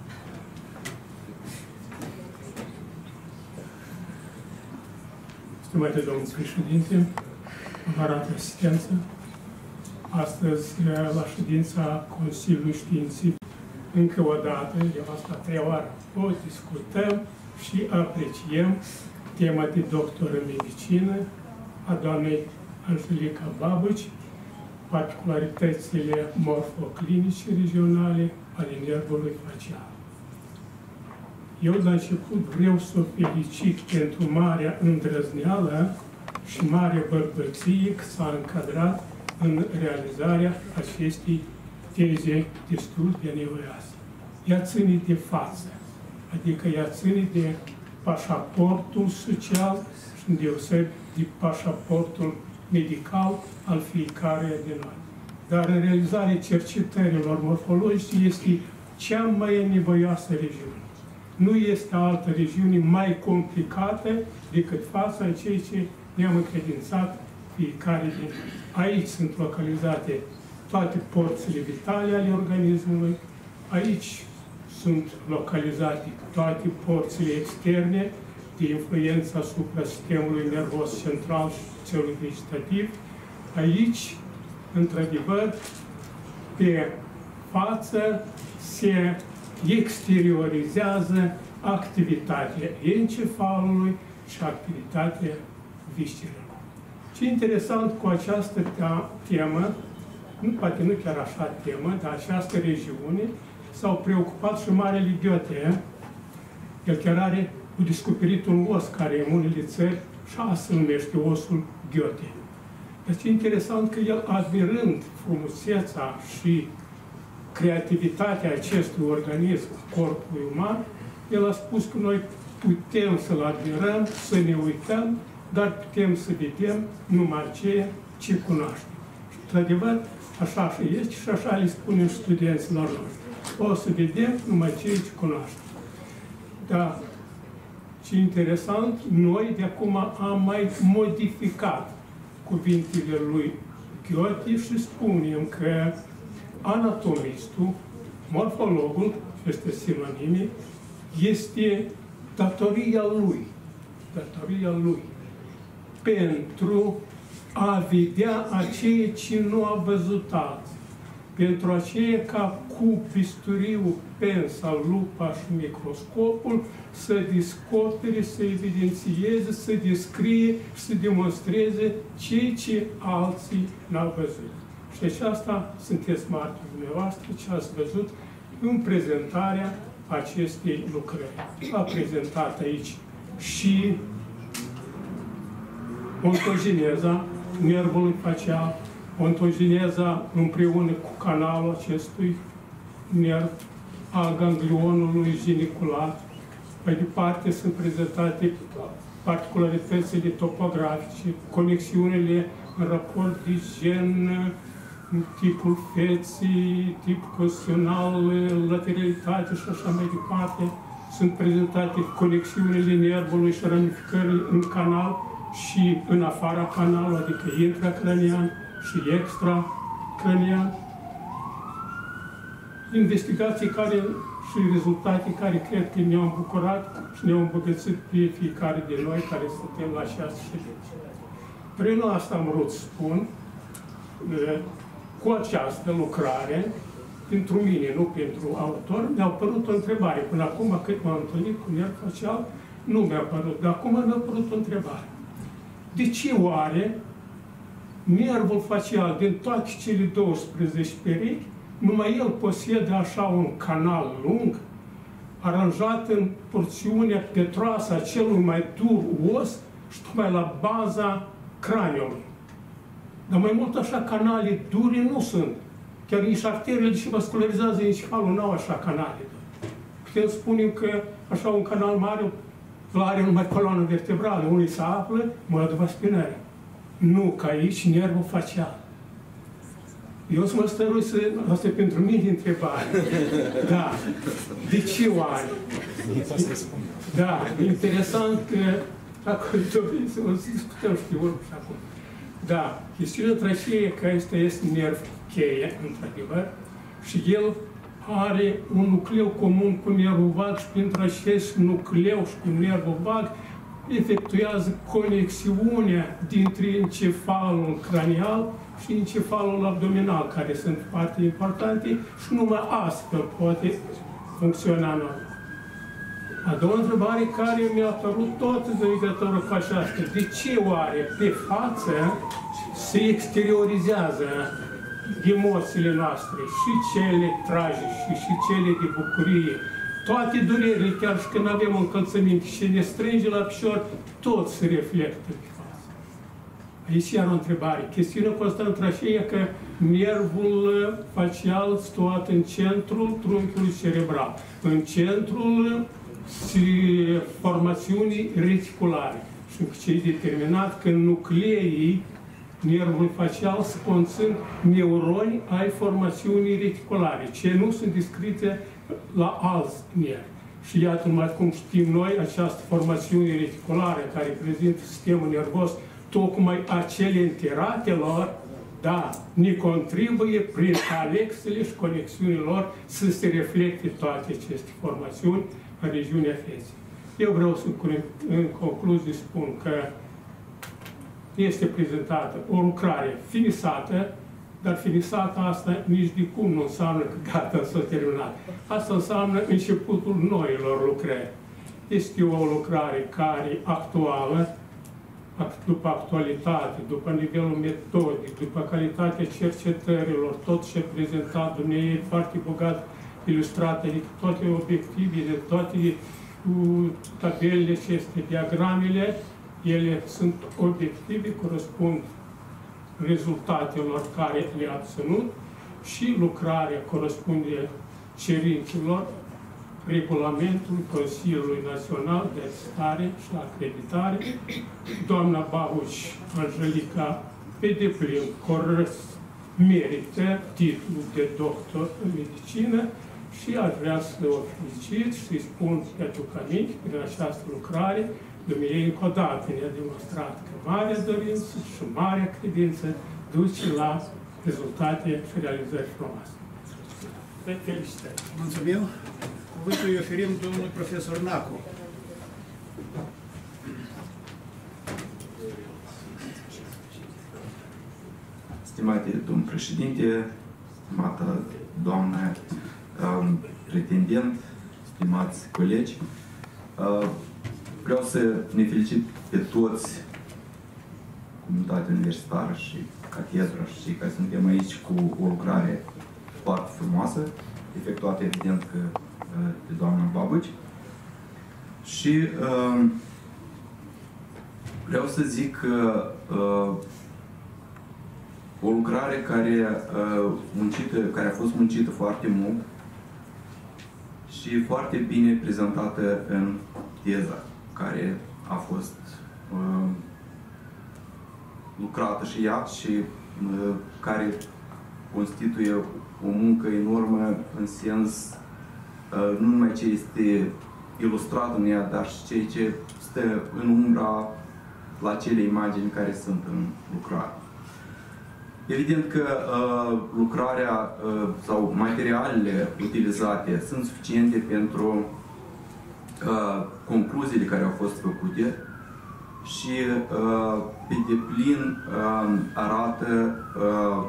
Stimate domnul președinte, onorată asistență, astăzi, la ședința Consiliului Științific, încă o dată, de asta a treia oară, o discutăm și apreciem tema de doctor în medicină a doamnei Angelica Babuci, particularitățile morfoclinice regionale ale nervului facial. Eu, la început, vreau să o felicit pentru marea îndrăzneală și marea bărbăție că s-a încadrat în realizarea acestei teze destul de nevoioase. Ea ține de față, adică ea ține de pașaportul social și îndeoseb de pașaportul medical al fiecare de noi. Dar în realizarea cercetărilor morfologice este cea mai nevoioasă regiune. Nu este altă regiune mai complicată decât fața în ceea ce ne-am încredințat fiecare din noi. Aici sunt localizate toate porțile vitale ale organismului, aici sunt localizate toate porțile externe de influență asupra sistemului nervos central și celui vegetativ. Aici, într-adevăr, pe față se exteriorizează activitatea encefalului și activitatea viscerelor. Ce interesant cu această temă, nu poate nu chiar așa temă, dar această regiune s-au preocupat și marele Goethe. El chiar are a descoperit un os care în unele țări și asta se numește osul Goethe. Deci e interesant că el, admirând frumusețea și creativitatea acestui organism, corpului uman, el a spus că noi putem să-l admirăm, să ne uităm, dar putem să vedem numai ceea ce cunoaștem. Și, într-adevăr, așa și este și așa le spunem studenților noștri. O să vedem numai ceea ce cunoaștem. Dar, ce interesant, noi de acum am mai modificat cuvintele lui Goethe și spunem că anatomistul, morfologul, este sinonime, este datoria lui, datoria lui, pentru a vedea aceea ce nu a văzut alții, pentru aceea ca cu bisturiul, pensa, lupa și microscopul să descopere, să evidențieze, să descrie și să demonstreze ceea ce alții n-au văzut. Și aceasta sunteți martori dumneavoastră ce ați văzut în prezentarea acestei lucrări. A prezentat aici și ontogeneza nervului facial, ontogeneza împreună cu canalul acestui nerv al ganglionului genicular. Mai departe sunt prezentate particularitățile topografice, conexiunile în raport de gen, tipul feții, tip costional, lateralitate și așa mai departe. Sunt prezentate conexiunile nervului și ramificările în canal și în afara canalului, adică intracranian și extracranian. Investigații care și rezultate care cred că ne-au bucurat și ne-au îmbogățit pe fiecare de noi care suntem la această ședință. Prin asta am vrut să spun, cu această lucrare, pentru mine, nu pentru autor, mi-a apărut o întrebare. Până acum, cât m-am întâlnit cu nerv facial, nu mi-a apărut, dar acum mi-a apărut o întrebare. De ce oare nervul facial din toate cele douăsprezece perechi, numai el posedă așa un canal lung, aranjat în porțiunea petroasă a celui mai dur os și tocmai la baza craniului. Dar mai mult așa canale dure nu sunt. Chiar nici arteriile și vascularizează encefalul n-au așa canale. Putem spune că așa un canal mare are numai coloană vertebrală, unde se află măduva spinare. Nu, că aici nervul facial. Eu să mă stărui să... Asta e pentru mine întrebare. Da. De ce oare? Da, interesant că dacă doriți să o discutăm, știu, și acum. Da, chestiunea tracheie că este este nerv cheie, într-adevăr, și el are un nucleu comun cu nervul vag și printre acest nucleu și cu nervul vag efectuează conexiunea dintre encefalul cranial și encefalul abdominal, care sunt foarte importante și numai astfel poate funcționa normal. A doua întrebare care mi-a apărut tot în legătură cu aceasta. De ce oare pe față se exteriorizează emoțiile noastre, și cele tragice, și cele de bucurie, toate durerile, chiar și când avem încălțăminte și ne strânge la picior, tot se reflectă pe față. Aici iar o întrebare. Chestiunea constă între aceea că nervul facial situat în centrul trunchiului cerebral, în centrul formațiunii reticulare. Și ce e determinat că nucleii nervului facial se conțin neuroni ai formațiunii reticulare, ce nu sunt descrise la alți nervi. Și iată, numai cum știm noi, această formațiune reticulară care prezintă sistemul nervos, tocmai acele interatelor, da, ne contribuie prin alexele și conexiunile lor să se reflecte toate aceste formațiuni în regiunea feței. Eu vreau să, în concluzie, spun că este prezentată o lucrare finisată, dar finisată asta nici de cum nu înseamnă că gata, s-a terminat. Asta înseamnă începutul noilor lucrări. Este o lucrare care actuală, după actualitate, după nivelul metodic, după calitatea cercetărilor, tot ce a prezentat dumneavoastră foarte bogat ilustrate, toate obiectivele, toate uh, tabelele aceste, diagramele, ele sunt obiective, corespund rezultatelor care le-a obținut și lucrarea corespunde cerințelor regulamentului Consiliului Național de Atestare și Acreditare. Doamna Babuci Angelica pe deplin merită titlul de doctor în medicină și aș vrea să o felicit și să-i spun pentru că nici prin această lucrare dumneavoastră încă o dată ne-a demonstrat că marea dorință și marea credință duce la rezultate și realizări frumoase. Felicitări!
Mulțumim! Cuvântul îi oferim domnului profesor Nacu.
Stimate domn președinte, stimată doamnă um, pretendent, stimați colegi, uh, vreau să ne felicit pe toți, comunitatea universitară și catedra și cei care suntem aici cu o lucrare foarte frumoasă, efectuată evident că uh, de doamna Babuci. Și uh, vreau să zic că uh, o lucrare care, uh, muncită, care a fost muncită foarte mult și foarte bine prezentată în teza care a fost uh, lucrată și ea și uh, care constituie o muncă enormă în sens uh, nu numai ce este ilustrat în ea, dar și ceea ce stă în umbra la acele imagini care sunt în lucrare. Evident că uh, lucrarea uh, sau materialele utilizate sunt suficiente pentru uh, concluziile care au fost făcute și uh, pe deplin uh, arată uh,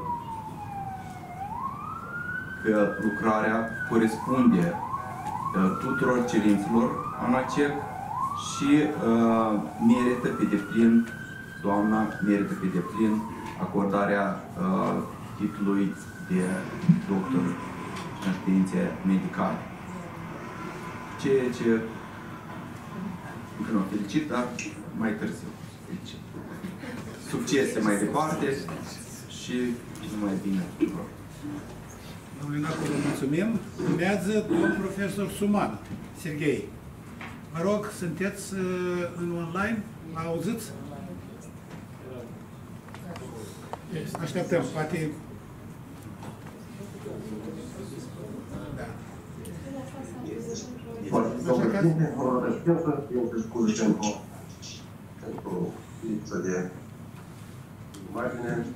că lucrarea corespunde uh, tuturor cerințelor ANACEC și uh, merită pe deplin, doamna merită pe deplin acordarea uh, titlului de doctor în științe medicale. Ceea ce încă nu felicit, dar mai târziu. Felicit. Succese mai departe și numai bine tuturor.
Domnule Nacu, vă mulțumim. Urmează domnul profesor Suman, Serghei. Vă rog, sunteți în online? Mă auziți? Așteptăm, poate... Da.
Domnul președinte, vă rog asistență, eu te scuze pentru, pentru lipsă de imagine.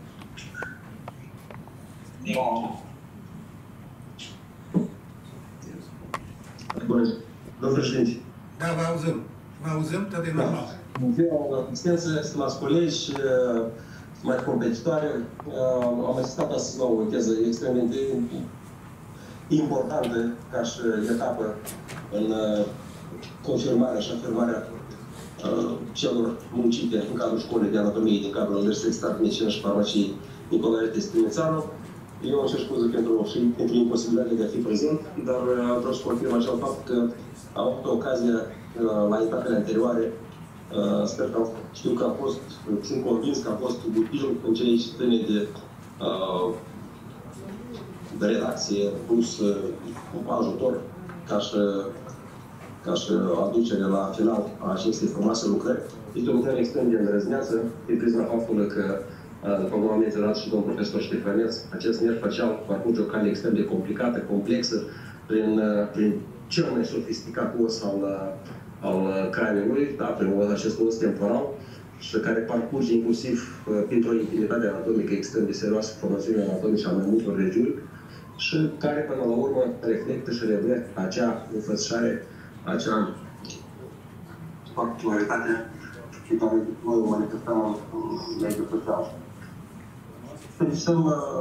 Domnul președinte.
Da, vă auzim. Vă auzim, tot e normal.
Bună ziua, asistență, stimați colegi, mai competitoare. Am asistat astăzi la o teză extrem de importantă ca și etapă în confirmarea și afirmarea celor muncite în cadrul școlii de anatomie din cadrul Universității Stat de Medicină și Farmacie Nicolae Testimețanu. Eu îmi cer scuze pentru, și pentru imposibilitatea de a fi prezent, dar vreau să confirm acel fapt că am avut ocazia la etapele anterioare. Sper că știu că a fost, sunt convins că a fost util în ceea ce ține de, de redacție plus ajutor ca și, ca și aducere la final a acestei frumoase lucrări. Este o lucrare extrem de îndrăzneață, din prisma faptului că, după cum am menționat și domnul profesor Ștefăneț, acest nerv facial parcurge o cale extrem de complicată, complexă, prin, prin cel mai sofisticat os al, al craniului, da, prin acest os temporal, și care parcurge inclusiv printr-o intimitate anatomică extrem de serioasă, formațiunea anatomice a mai multor regiuni, și care, până la urmă, reflectă și revede acea înfățișare, acea particularitate pe care noi o manifestăm în mediul social. Felicităm uh,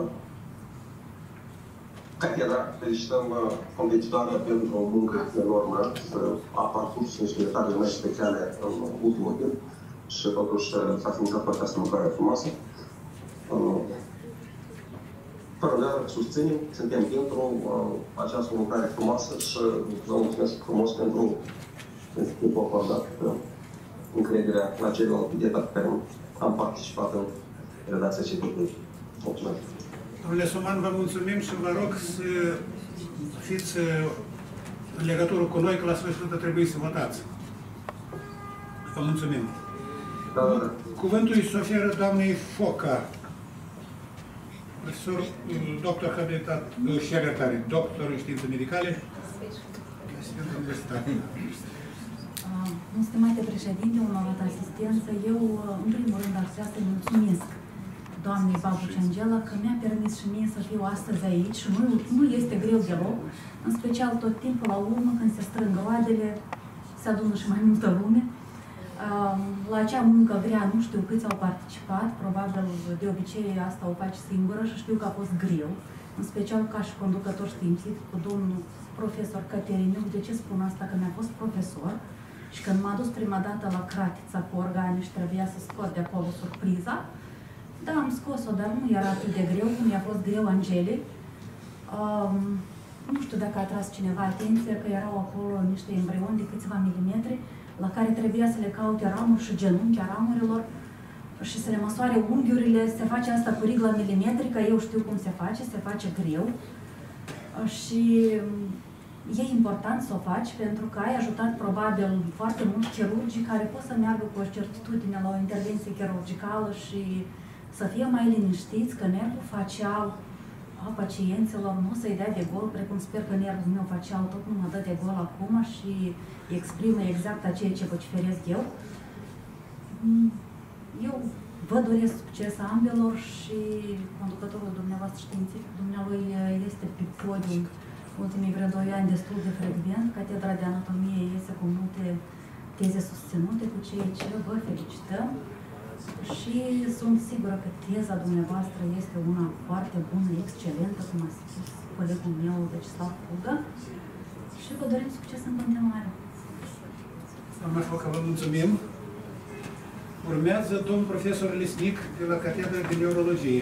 catedra, felicităm uh, competitoarea pentru o muncă enormă, să a parcurs niște etape mai speciale în ultimul timp și totuși s-a finit cu această lucrare frumoasă. Uh,
paralel susținem, suntem pentru uh, această lucrare frumoasă și vă mulțumesc frumos pentru timpul acordat, încrederea în acele entitate pe care am participat în redacția cititului. Mulțumesc!
Domnule Suman, vă mulțumim și vă rog să fiți în legătură cu noi, că la sfârșit trebuie să votați. Vă mulțumim.
Da, da.
Cuvântul îi se oferă doamnei Foca, profesor, doctor habilitat, secretare, doctor în științe medicale, asistent universitar.
Stimate președinte, onorat asistență, eu, în primul rând, aș vrea să-i mulțumesc doamnei Babuci Angela că mi-a permis și mie să fiu astăzi aici și nu, nu este greu deloc, în special tot timpul la urmă, când se strâng roadele, se adună și mai multă lume. La acea muncă grea, nu știu câți au participat, probabil de obicei asta o faci singură și știu că a fost greu, în special ca și conducător științific cu domnul profesor Cateriniu. De ce spun asta? Că mi-a fost profesor și când m-a dus prima dată la Cratița cu organe și trebuia să scot de acolo surpriza, da, am scos-o, dar nu era atât de greu cum i-a fost greu Angelei. Um, nu știu dacă a atras cineva atenție că erau acolo niște embrioni de câțiva milimetri la care trebuia să le caute ramuri și genunchii ramurilor și să le măsoare unghiurile. Se face asta cu rigla milimetrică, eu știu cum se face, se face greu. Și e important să o faci pentru că ai ajutat probabil foarte mulți chirurgii care pot să meargă cu o certitudine la o intervenție chirurgicală și să fie mai liniștiți că nervul facial a pacienților nu o să-i dea de gol, precum sper că nervul meu facial tot nu mă dă de gol acum și exprimă exact a ceea ce vociferesc eu. Eu vă doresc succes ambelor și conducătorul dumneavoastră științific, dumnealui este pe podium ultimii vreo doi ani destul de frecvent. Catedra de anatomie iese cu multe teze susținute, cu ceea ce vă felicităm. Și sunt sigură că teza dumneavoastră este una foarte bună, excelentă, cum a spus colegul meu, Vecislav Fugă, și vă dorim succes în continuare.
Doamna Foca, vă mulțumim. Urmează domnul profesor Lesnic de la Catedra de Neurologie.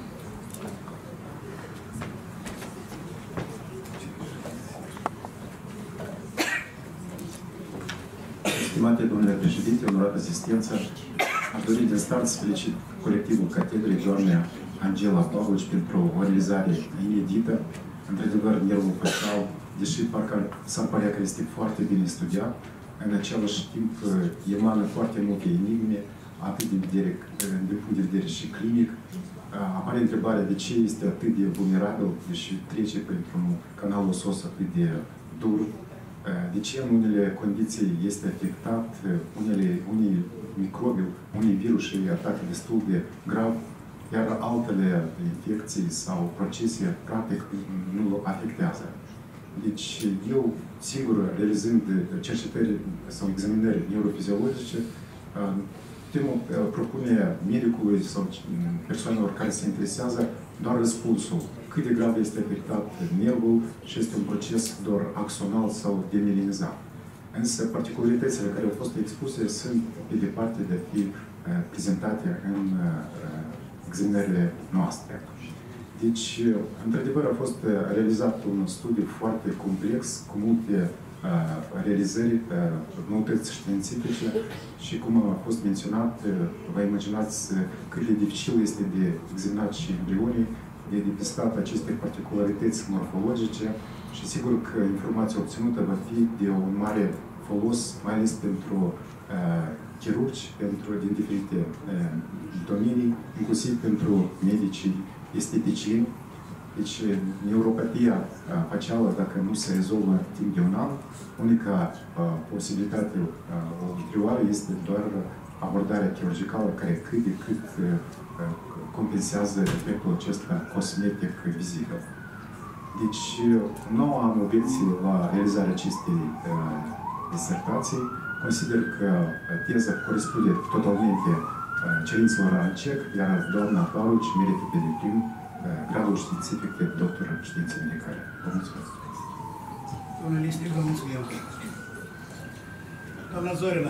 Stimate domnule președinte, onorat asistență, aș dori din start să felicit colectivul Catedrei, doamna Angela Babuci, pentru o realizare inedită. Într-adevăr, nervul facial, deși parcă s-ar părea că este foarte bine studiat, în același timp emană foarte multe enigme, atât din, vedere, din punct de vedere și clinic. Apare întrebarea de ce este atât de vulnerabil, deși trece printr-un canal osos atât de dur, de ce în unele condiții este afectat, unele, unii microbi, unii virus îi atacă destul de grav, iar altele infecții sau procese, practic, nu afectează. Deci, eu, sigur, realizând cercetări sau examinări neurofiziologice, putem propune medicului sau persoanelor care se interesează doar răspunsul. Cât de grav este afectat nervul și este un proces doar axonal sau demilinizat. Însă, particularitățile care au fost expuse sunt pe departe de a fi prezentate în examinările noastre. Deci, într-adevăr, a fost realizat un studiu foarte complex, cu multe realizări, noutăți științifice și, cum a fost menționat, vă imaginați cât de dificil este de examinat și embrionii, de depistat aceste particularități morfologice și sigur că informația obținută va fi de un mare folos, mai ales pentru uh, chirurgi, pentru din diferite uh, domenii, inclusiv pentru medicii esteticieni. Deci, neuropatia uh, facială, dacă nu se rezolvă timp de un an, unica uh, posibilitate uh, ulterioară este doar abordarea chirurgicală, care cât de cât uh, compensează efectul acesta cosmetic vizibil. Deci, nu am obiecții la realizarea acestei uh, disertații. Consider că teza corespunde totalmente uh, cerințelor ANCEC, iar doamna Babuci merită pe deplin uh, gradul științific de doctor în științe medicale. Vă mulțumesc.
Domnule Listic, vă mulțumim. Doamna Zorina,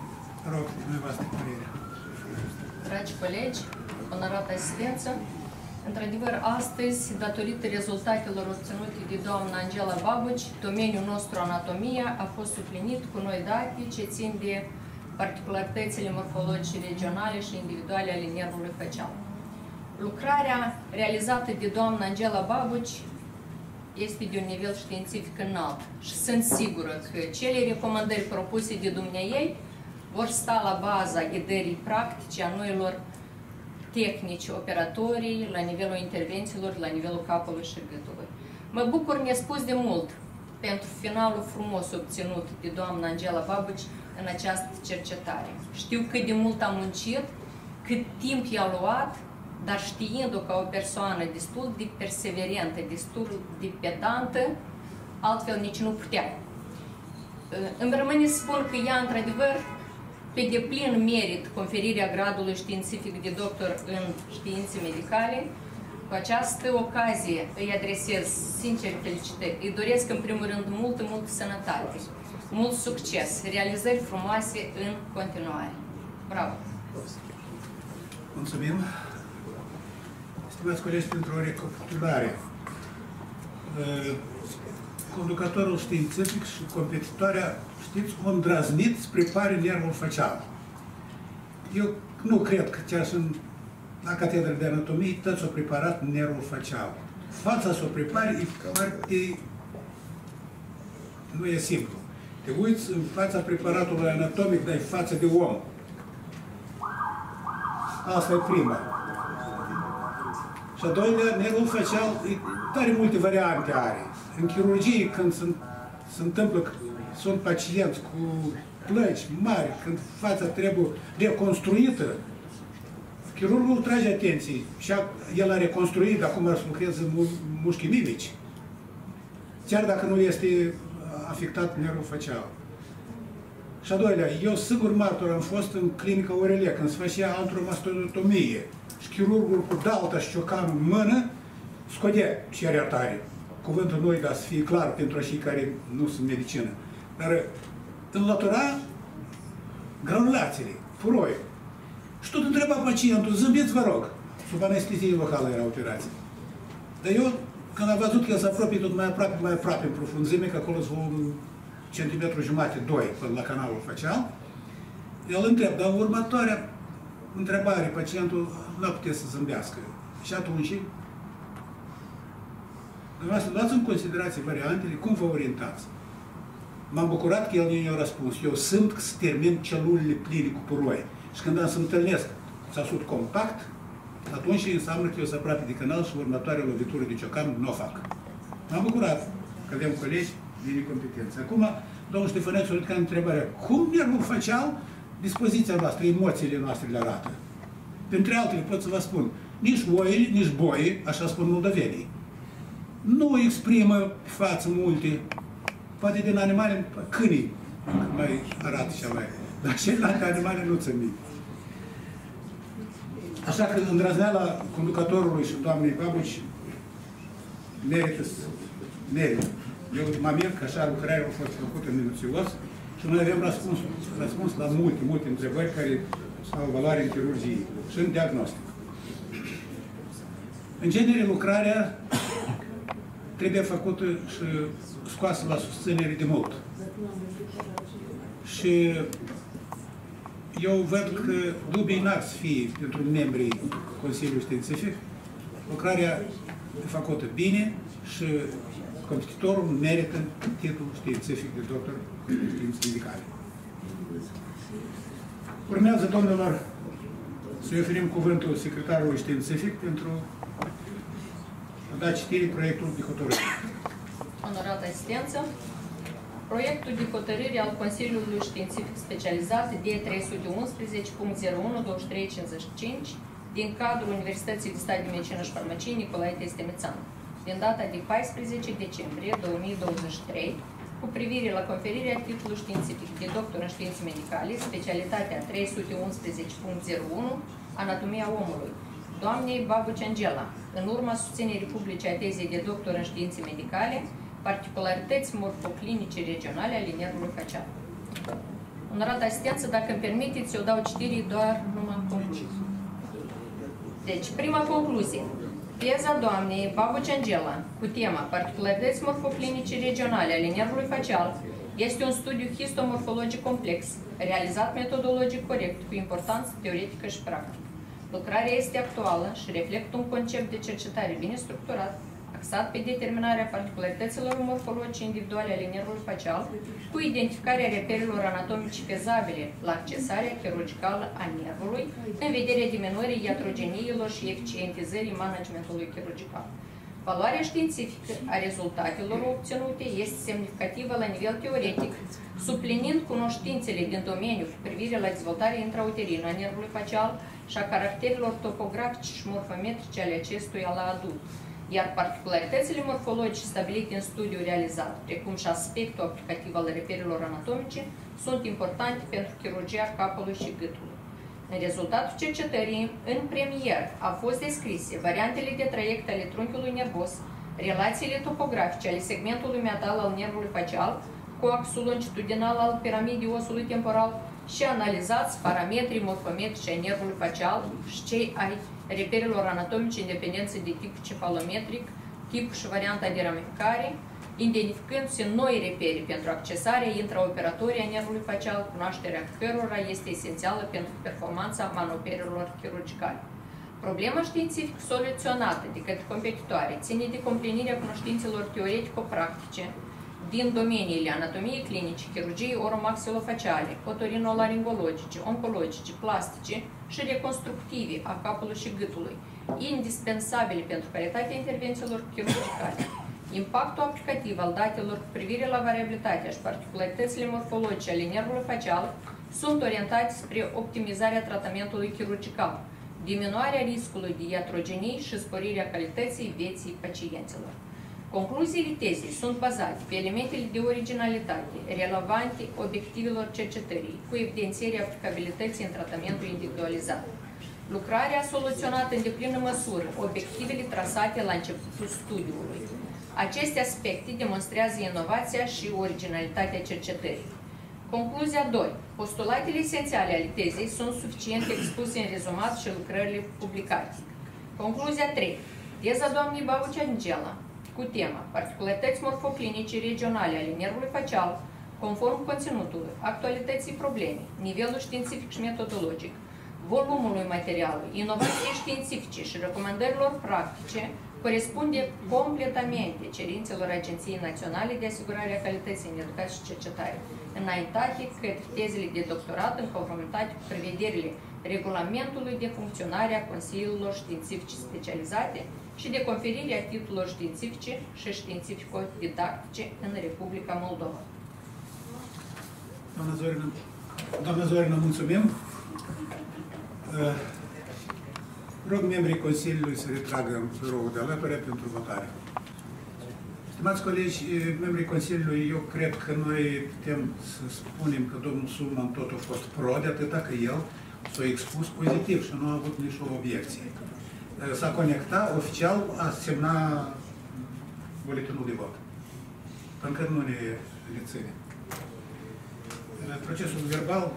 rog, dumneavoastră părerea.
Dragi colegi, onorată asistență, Într-adevăr, astăzi, datorită rezultatelor obținute de doamna Angela Babuci, domeniul nostru anatomia a fost suplinit cu noi date ce țin de particularitățile morfologice regionale și individuale ale nervului facial. Lucrarea realizată de doamna Angela Babuci este de un nivel științific înalt și sunt sigură că cele recomandări propuse de dumneaei vor sta la baza ghidării practice a noilor tehnici operatorii, la nivelul intervențiilor, la nivelul capului și gâtului. Mă bucur nespus de mult pentru finalul frumos obținut de doamna Angela Babuci în această cercetare. Știu cât de mult am muncit, cât timp i-a luat, dar știind-o ca o persoană destul de perseverentă, destul de pedantă, altfel nici nu putea. Îmi rămâne să spun că ea, într-adevăr, pe deplin merit conferirea gradului științific de doctor în științe medicale. Cu această ocazie îi adresez sincer felicitări. Îi doresc în primul rând multă, multă sănătate, mult succes, realizări frumoase în continuare. Bravo!
Mulțumim! Stimați colegi, pentru o recapitulare. Conducătorul științific și competitoarea, știți, o îndrăznit să prepare nervul facial. Eu nu cred că chiar sunt la catedra de anatomie, toți au preparat nervul facial. Fața să o prepare e foarte... nu e simplu. Te uiți în fața preparatului anatomic, dai față de om. Asta e prima. Și a doilea, nervul facial, e tare multe variante are. În chirurgie, când se, se întâmplă că sunt pacienți cu plăci mari, când fața trebuie reconstruită, chirurgul trage atenție și el a reconstruit, acum ar să lucreze mușchii mimici, chiar dacă nu este afectat nervul facial. Și a doilea, eu sigur martor am fost în clinica Aurele, când se făcea antromastotomie și chirurgul cu dalta și ciocanul în mână scodea cerea tare. Cuvântul nu e, dar să fie clar pentru cei care nu sunt medicină. Dar înlătura granulațiile, puroi. Și tot întreba pacientul, zâmbiți, vă rog. Sub anestezie locală era operație. Dar eu, când am văzut că el se apropie tot mai aproape, mai aproape în profunzime, că acolo sunt un centimetru jumate, doi, până la canalul facial, el întreb, dar următoarea întrebare, pacientul nu putea să zâmbească. Și atunci, dumneavoastră, luați în considerație variantele, cum vă orientați. M-am bucurat că el nu i-a răspuns. Eu simt că se termin celulele pline cu puroi. Și când am să întâlnesc țesut compact, atunci înseamnă că eu sunt aproape de canal și următoarea lovitură de ciocan nu o fac. M-am bucurat că avem colegi de competență. Acum, domnul Ștefănescu a ridicat întrebarea, cum nervul facial, dispoziția noastră, emoțiile noastre le arată? Printre altele, pot să vă spun, nici oile, nici boii, așa spun moldovenii, nu exprimă pe față multe, poate din animale, câinii mai arată și mai, dar celelalte animale nu țin minte. Așa că îndrăzneala conducătorului și doamnei Babuci merită, merită. Eu mă mir că așa lucrarea a fost făcută minuțios și noi avem răspuns, răspuns la multe, multe întrebări care au valoare în chirurgie și în diagnostic. În genere, lucrarea trebuie făcută și scoasă la susținere de mult. Și eu văd că dubii n-ar să fie pentru membrii Consiliului Științific. Lucrarea e făcută bine și competitorul merită titlul științific de doctor în științe medicale. Urmează, domnilor, să-i oferim cuvântul secretarului științific pentru a da citire proiectul de hotărâre.
Onorată asistență, proiectul de hotărâre al Consiliului Științific Specializat D trei sute unsprezece punct zero unu douăzeci și trei cincizeci și cinci din cadrul Universității de Stat de Medicină și Farmacie Nicolae Testemițanu, din data de paisprezece decembrie două mii douăzeci și trei, cu privire la conferirea titlului științific de doctor în științe medicale, specialitatea trei sute unsprezece punct zero unu, anatomia omului, doamnei Babuci Angela, în urma susținerii publice a tezei de doctor în științe medicale, particularități morfoclinice regionale ale nervului facial. Onorată asistență, dacă îmi permiteți, eu dau citire doar numai concluzii. Deci, prima concluzie. Teza doamnei Babuci Angela cu tema Particularități morfoclinice regionale ale nervului facial este un studiu histomorfologic complex, realizat metodologic corect, cu importanță teoretică și practică. Lucrarea este actuală și reflectă un concept de cercetare bine structurat, axat pe determinarea particularităților morfologice individuale ale nervului facial, cu identificarea reperelor anatomice fezabile la accesarea chirurgicală a nervului, în vederea diminuării iatrogeniilor și eficientizării managementului chirurgical. Valoarea științifică a rezultatelor obținute este semnificativă la nivel teoretic, suplinind cunoștințele din domeniu cu privire la dezvoltarea intrauterină a nervului facial și a caracterelor topografice și morfometrice ale acestuia la adult, iar particularitățile morfologice stabilite în studiul realizat, precum și aspectul aplicativ al reperelor anatomice, sunt importante pentru chirurgia capului și gâtului. În rezultatul cercetării, în premier, au fost descrise variantele de traiect ale trunchiului nervos, relațiile topografice ale segmentului medial al nervului facial cu axul longitudinal al piramidei osului temporal și analizați parametrii morfometrici ai nervului facial și cei ai reperelor anatomice independență de tipul cefalometric, tipul și varianta de ramificare, identificându-se noi repere pentru accesarea intraoperatorie a nervului facial, cunoașterea cărora este esențială pentru performanța manoperelor chirurgicale. Problema științifică soluționată de către competitoare ține de complinirea cunoștințelor teoretico-practice din domeniile anatomiei clinice, chirurgiei oromaxilofaciale, otorinolaringologice, oncologice, plastice și reconstructive a capului și gâtului, indispensabile pentru calitatea intervențiilor chirurgicale. Impactul aplicativ al datelor cu privire la variabilitatea și particularitățile morfologice ale nervului facial sunt orientate spre optimizarea tratamentului chirurgical, diminuarea riscului de iatrogenii și sporirea calității vieții pacienților. Concluziile tezei sunt bazate pe elementele de originalitate relevante obiectivelor cercetării, cu evidențierea aplicabilității în tratamentul individualizat. Lucrarea a soluționat în deplină măsură obiectivele trasate la începutul studiului. Aceste aspecte demonstrează inovația și originalitatea cercetării. Concluzia doi. Postulatele esențiale ale tezei sunt suficient expuse în rezumat și lucrările publicate. Concluzia trei. Teza doamnei Babuci Angela cu tema Particularități morfoclinice regionale ale nervului facial, conform conținutului, actualității problemei, nivelul științific și metodologic, volumului materialului, inovației științifice și recomandărilor practice, corespunde completamente cerințelor Agenției Naționale de Asigurare a Calității în Educație și Cercetare, înaintate către tezele de doctorat în conformitate cu prevederile regulamentului de funcționare a Consiliilor Științifice Specializate și de conferirea titlurilor științifice și științifico-didactice în Republica Moldova.
Doamna Zorina, doamna Zorina, mulțumim. Rog membrii Consiliului să retragă biroul de alături pentru votare. Stimați colegi, membrii Consiliului, eu cred că noi putem să spunem că domnul Sulman tot a fost pro, de atâta că el s-a expus pozitiv și nu a avut nicio obiecție. S-a conectat oficial, a semnat buletinul de vot. Încă nu ne reține. Procesul verbal,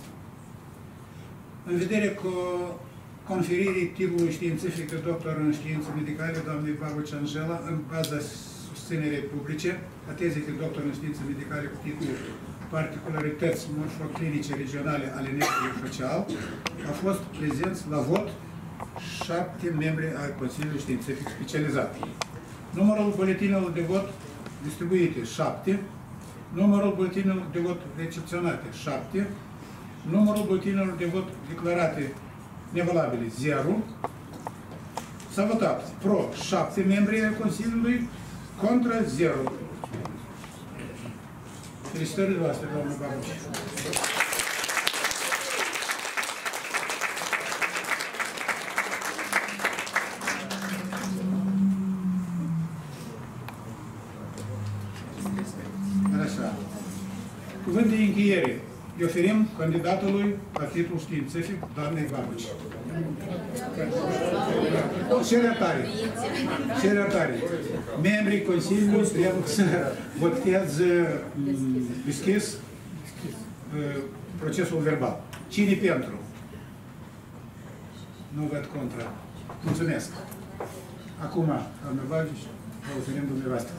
în vedere că conferirii titlului științific de doctor în științe medicale, doamnei Babuci Angela, în baza susținerei publice, a tezei de doctor în științe medicale cu titlul Particularități morfoclinice regionale ale nervului facial, a fost prezenți la vot șapte membri ai Consiliului Științific Specializat. Numărul buletinelor de vot distribuite, șapte. Numărul buletinelor de vot recepționate, șapte. Numărul buletinelor de vot declarate nevalabile, zero. S-a votat pro șapte membri ai Consiliului, contra zero. Felicitările voastre, doamnă Babuci. Așa. Cuvânt de încheiere. Îi oferim candidatului la titlul științific, doamnei Babuci. Cerea tare. Cerea tare. Membrii Consiliului trebuie să voteze deschis procesul verbal. Cine pentru? Nu văd contra. Mulțumesc. Acum, doamnă Bagiș, vă mulțumim dumneavoastră.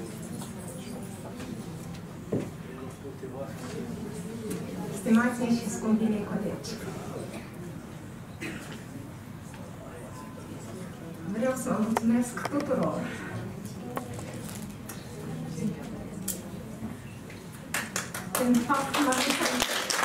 Stimații și scumpii mei colegi, vreau să vă mulțumesc tuturor pentru faptul că m-am găsit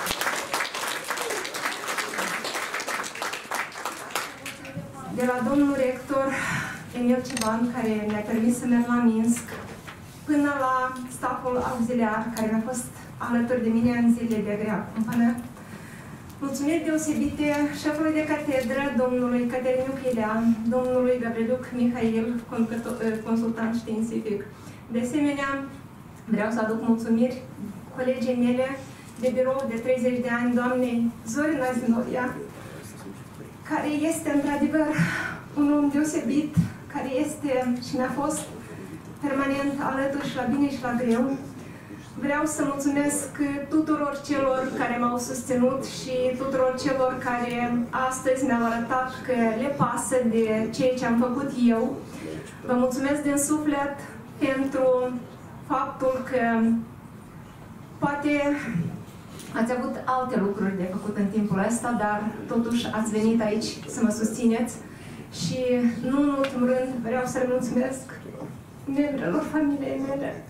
de la domnul rector Emil Ciban, care mi-a permis să merg la Minsk, până la staful auxiliar, care mi-a fost alături de mine în zilele de grea cumpănă. Mulțumiri deosebite șefului de catedră, domnului Cateriniu Chilea, domnului Gavriliuc Mihail, consultant științific. De asemenea, vreau să aduc mulțumiri colegii mele de birou de treizeci de ani, doamnei Zorina Zinoria, care este într-adevăr un om deosebit, care este și mi-a fost permanent alături și la bine și la greu. Vreau să mulțumesc tuturor celor care m-au susținut și tuturor celor care astăzi mi-au arătat că le pasă de ceea ce am făcut eu. Vă mulțumesc din suflet pentru faptul că poate ați avut alte lucruri de făcut în timpul ăsta, dar totuși ați venit aici să mă susțineți și, nu în ultimul rând, vreau să le mulțumesc membrelor familiei mele,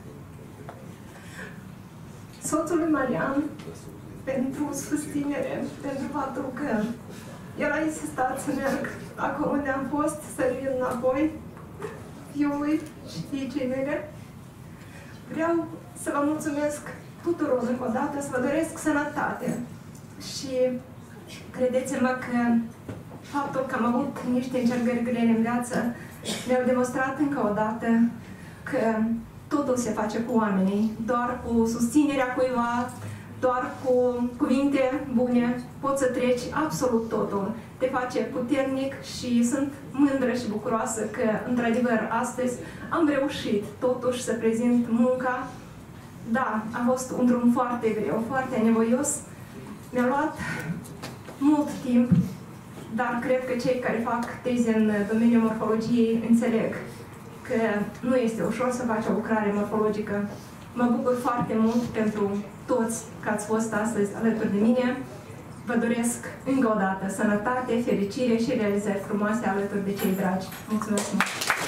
soțului Marian, pentru susținere, pentru faptul că el a insistat să merg acolo unde am fost, să vin înapoi fiului și fiicei mele. Vreau să vă mulțumesc tuturor încă o dată, să vă doresc sănătate și credeți-mă că faptul că am avut niște încercări grele în viață mi-au demonstrat încă o dată că totul se face cu oamenii, doar cu susținerea cuiva, doar cu cuvinte bune poți să treci absolut totul. Te face puternic și sunt mândră și bucuroasă că, într-adevăr, astăzi am reușit totuși să prezint munca. Da, a fost un drum foarte greu, foarte anevoios. Mi-a luat mult timp, dar cred că cei care fac teze în domeniul morfologiei înțeleg că nu este ușor să faci o lucrare morfologică. Mă bucur foarte mult pentru toți că ați fost astăzi alături de mine. Vă doresc încă o dată sănătate, fericire și realizări frumoase alături de cei dragi. Mulțumesc mult!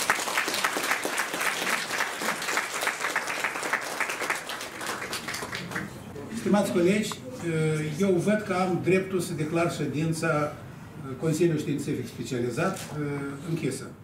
Stimați colegi, eu văd că am dreptul să declar ședința Consiliului Științific Specializat închisă.